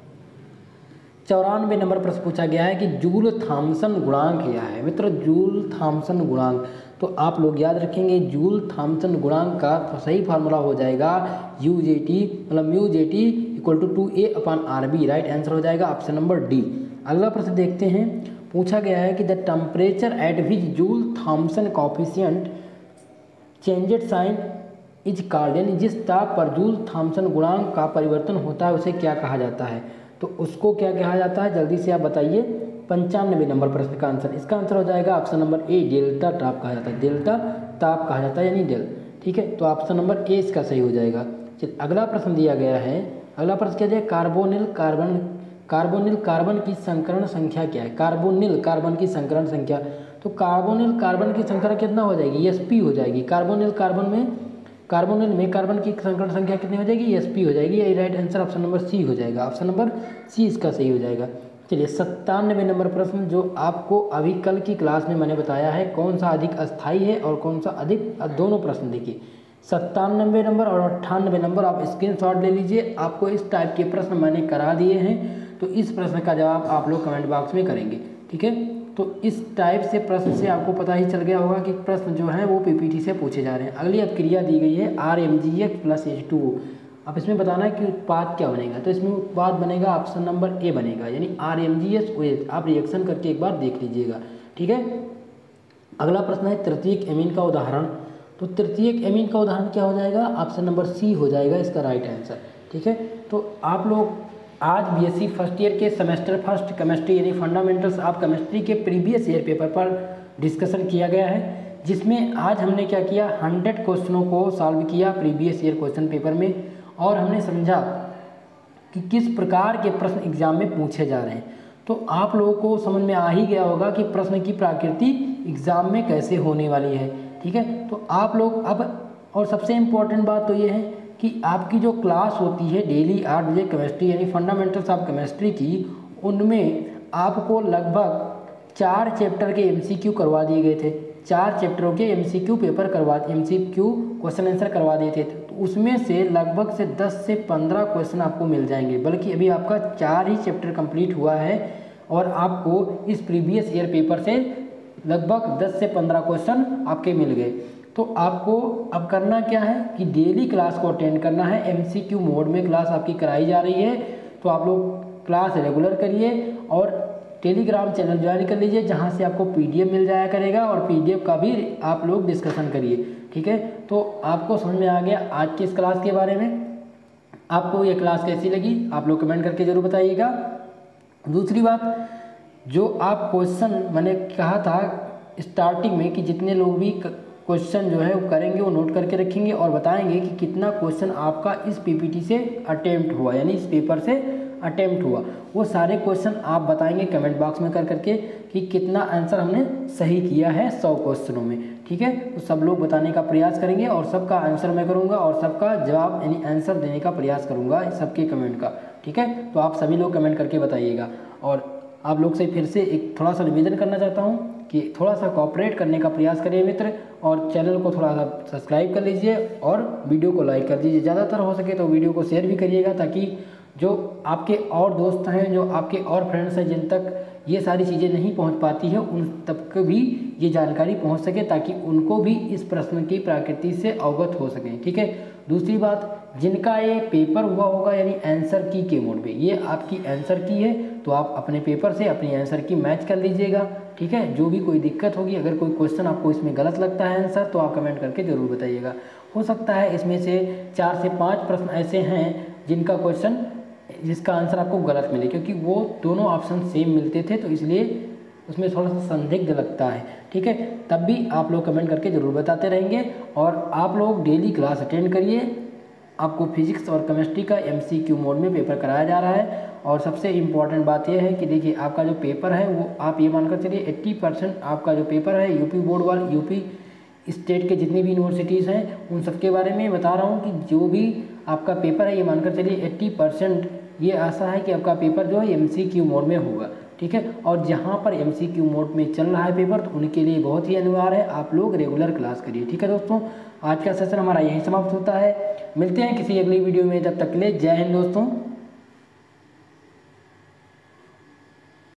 चौरानवे नंबर प्रश्न पूछा गया है कि जूल थॉमसन गुणांक क्या है। मित्रों जूल थॉमसन गुणांक, तो आप लोग याद रखेंगे जूल थॉमसन गुणांक का सही फार्मूला हो जाएगा यू जे टी मतलब mu J T equal to two A upon R B, right answer हो जाएगा ऑप्शन नंबर डी। अगला प्रश्न देखते हैं। पूछा गया है कि the temperature at which Joule Thomson coefficient changed sign is called, यानी जिस ताप पर जूल थॉमसन गुणांक का परिवर्तन होता है उसे क्या कहा जाता है। तो उसको क्या कहा जाता है, जल्दी से आप बताइए। पंचानवे नंबर प्रश्न का आंसर, इसका आंसर हो जाएगा ऑप्शन नंबर ए डेल्टा ताप कहा जाता है। डेल्टा ताप कहा जाता है यानी डेल। ठीक है, तो ऑप्शन नंबर ए इसका सही हो जाएगा। चलिए अगला प्रश्न दिया गया है। अगला प्रश्न क्या दिया, कार्बोनिल कार्बन कार्बोनिल कार्बन की संकरण संख्या क्या है। कार्बोनिल कार्बन की संकरण संख्या, तो कार्बोनिल कार्बन की संख्या कितना हो जाएगी, एस पी हो जाएगी। कार्बोनिल कार्बन में कार्बोनिल में कार्बन की संकरण संख्या कितनी हो जाएगी, एस पी हो जाएगी। यही right answer option number C हो जाएगा। ऑप्शन नंबर सी इसका सही हो जाएगा। चलिए सत्तानवे नंबर प्रश्न जो आपको अभी कल की क्लास में मैंने बताया है कौन सा अधिक अस्थायी है और कौन सा अधिक, दोनों प्रश्न देखिए सत्तानवे नंबर और अट्ठानवे नंबर आप स्क्रीनशॉट ले लीजिए। आपको इस टाइप के प्रश्न मैंने करा दिए हैं, तो इस प्रश्न का जवाब आप लोग कमेंट बॉक्स में करेंगे। ठीक है, तो इस टाइप से प्रश्न से आपको पता ही चल गया होगा कि प्रश्न जो है वो पीपीटी से पूछे जा रहे हैं। अगली अब क्रिया दी गई है R M G X plus H two O. अब इसमें बताना है कि उत्पाद क्या बनेगा। तो इसमें उत्पाद बनेगा ऑप्शन नंबर ए बनेगा, यानी R M G S O H. आप रिएक्शन करके एक बार देख लीजिएगा। ठीक है, अगला प्रश्न है तृतीयक एमीन का उदाहरण। तो तृतीयक एमीन का उदाहरण क्या हो जाएगा, ऑप्शन नंबर सी हो जाएगा इसका राइट आंसर। ठीक है, तो आप लोग आज बीएससी फर्स्ट ईयर के सेमेस्टर फर्स्ट केमिस्ट्री यानी फंडामेंटल्स ऑफ केमिस्ट्री के प्रीवियस ईयर पेपर पर डिस्कशन किया गया है, जिसमें आज हमने क्या किया, हंड्रेड क्वेश्चनों को सॉल्व किया प्रीवियस ईयर क्वेश्चन पेपर में। और हमने समझा कि किस प्रकार के प्रश्न एग्जाम में पूछे जा रहे हैं। तो आप लोगों को समझ में आ ही गया होगा कि प्रश्न की प्रकृति एग्जाम में कैसे होने वाली है। ठीक है, तो आप लोग अब, और सबसे इम्पोर्टेंट बात तो ये है कि आपकी जो क्लास होती है डेली आठ बजे केमिस्ट्री यानी फंडामेंटल्स ऑफ केमिस्ट्री की, उनमें आपको लगभग चार चैप्टर के एमसीक्यू करवा दिए गए थे। चार चैप्टरों के एमसीक्यू पेपर करवा एमसीक्यू क्वेश्चन आंसर करवा दिए थे। तो उसमें से लगभग से दस से पंद्रह क्वेश्चन आपको मिल जाएंगे, बल्कि अभी आपका चार ही चैप्टर कंप्लीट हुआ है और आपको इस प्रीवियस ईयर पेपर से लगभग दस से पंद्रह क्वेश्चन आपके मिल गए। तो आपको अब करना क्या है कि डेली क्लास को अटेंड करना है। एमसीक्यू मोड में क्लास आपकी कराई जा रही है, तो आप लोग क्लास रेगुलर करिए और टेलीग्राम चैनल ज्वाइन कर लीजिए, जहां से आपको पीडीएफ मिल जाया करेगा और पीडीएफ का भी आप लोग डिस्कशन करिए। ठीक है, तो आपको समझ में आ गया आज की इस क्लास के बारे में। आपको ये क्लास कैसी लगी आप लोग कमेंट करके जरूर बताइएगा। दूसरी बात, जो आप क्वेश्चन मैंने कहा था स्टार्टिंग में कि जितने लोग भी क्वेश्चन जो है वो करेंगे वो नोट करके रखेंगे और बताएंगे कि कितना क्वेश्चन आपका इस पीपीटी से अटेम्प्ट हुआ, यानी इस पेपर से अटेम्प्ट हुआ। वो सारे क्वेश्चन आप बताएंगे कमेंट बॉक्स में कर करके कि कितना आंसर हमने सही किया है सौ क्वेश्चनों में, ठीक है। तो सब लोग बताने का प्रयास करेंगे और सबका आंसर मैं करूँगा और सबका जवाब यानी आंसर देने का प्रयास करूँगा सबके कमेंट का, ठीक है। तो आप सभी लोग कमेंट करके बताइएगा। और आप लोग से फिर से एक थोड़ा सा निवेदन करना चाहता हूँ कि थोड़ा सा कोऑपरेट करने का प्रयास करिए मित्र, और चैनल को थोड़ा सा सब्सक्राइब कर लीजिए और वीडियो को लाइक कर दीजिए। ज़्यादातर हो सके तो वीडियो को शेयर भी करिएगा, ताकि जो आपके और दोस्त हैं, जो आपके और फ्रेंड्स हैं जिन तक ये सारी चीज़ें नहीं पहुंच पाती है, उन तक भी ये जानकारी पहुंच सके, ताकि उनको भी इस प्रश्न की प्रकृति से अवगत हो सकें, ठीक है। दूसरी बात, जिनका ये पेपर हुआ होगा यानी आंसर की के मोड में, ये आपकी आंसर की है, तो आप अपने पेपर से अपनी आंसर की मैच कर लीजिएगा, ठीक है। जो भी कोई दिक्कत होगी, अगर कोई क्वेश्चन आपको इसमें गलत लगता है आंसर, तो आप कमेंट करके ज़रूर बताइएगा। हो सकता है इसमें से चार से पाँच प्रश्न ऐसे हैं जिनका क्वेश्चन जिसका आंसर आपको गलत मिले, क्योंकि वो दोनों ऑप्शन सेम मिलते थे, तो इसलिए उसमें थोड़ा सा संदिग्ध लगता है, ठीक है। तब भी आप लोग कमेंट करके ज़रूर बताते रहेंगे। और आप लोग डेली क्लास अटेंड करिए। आपको फिजिक्स और केमिस्ट्री का एमसीक्यू मोड में पेपर कराया जा रहा है। और सबसे इम्पॉर्टेंट बात यह है कि देखिए, आपका जो पेपर है वो आप ये मानकर चलिए अस्सी परसेंट आपका जो पेपर है यूपी बोर्ड वाला, यूपी स्टेट के जितनी भी यूनिवर्सिटीज़ हैं उन सब के बारे में बता रहा हूँ कि जो भी आपका पेपर है ये मानकर चलिए अस्सी परसेंट ये आशा है कि आपका पेपर जो है एमसीक्यू मोड में होगा, ठीक है। और जहाँ पर एमसीक्यू मोड में चल रहा है पेपर, तो उनके लिए बहुत ही अनिवार्य है आप लोग रेगुलर क्लास करिए, ठीक है दोस्तों। आज का सेशन हमारा यहीं समाप्त होता है। मिलते हैं किसी अगली वीडियो में, तब तक के लिए जय हिंद दोस्तों।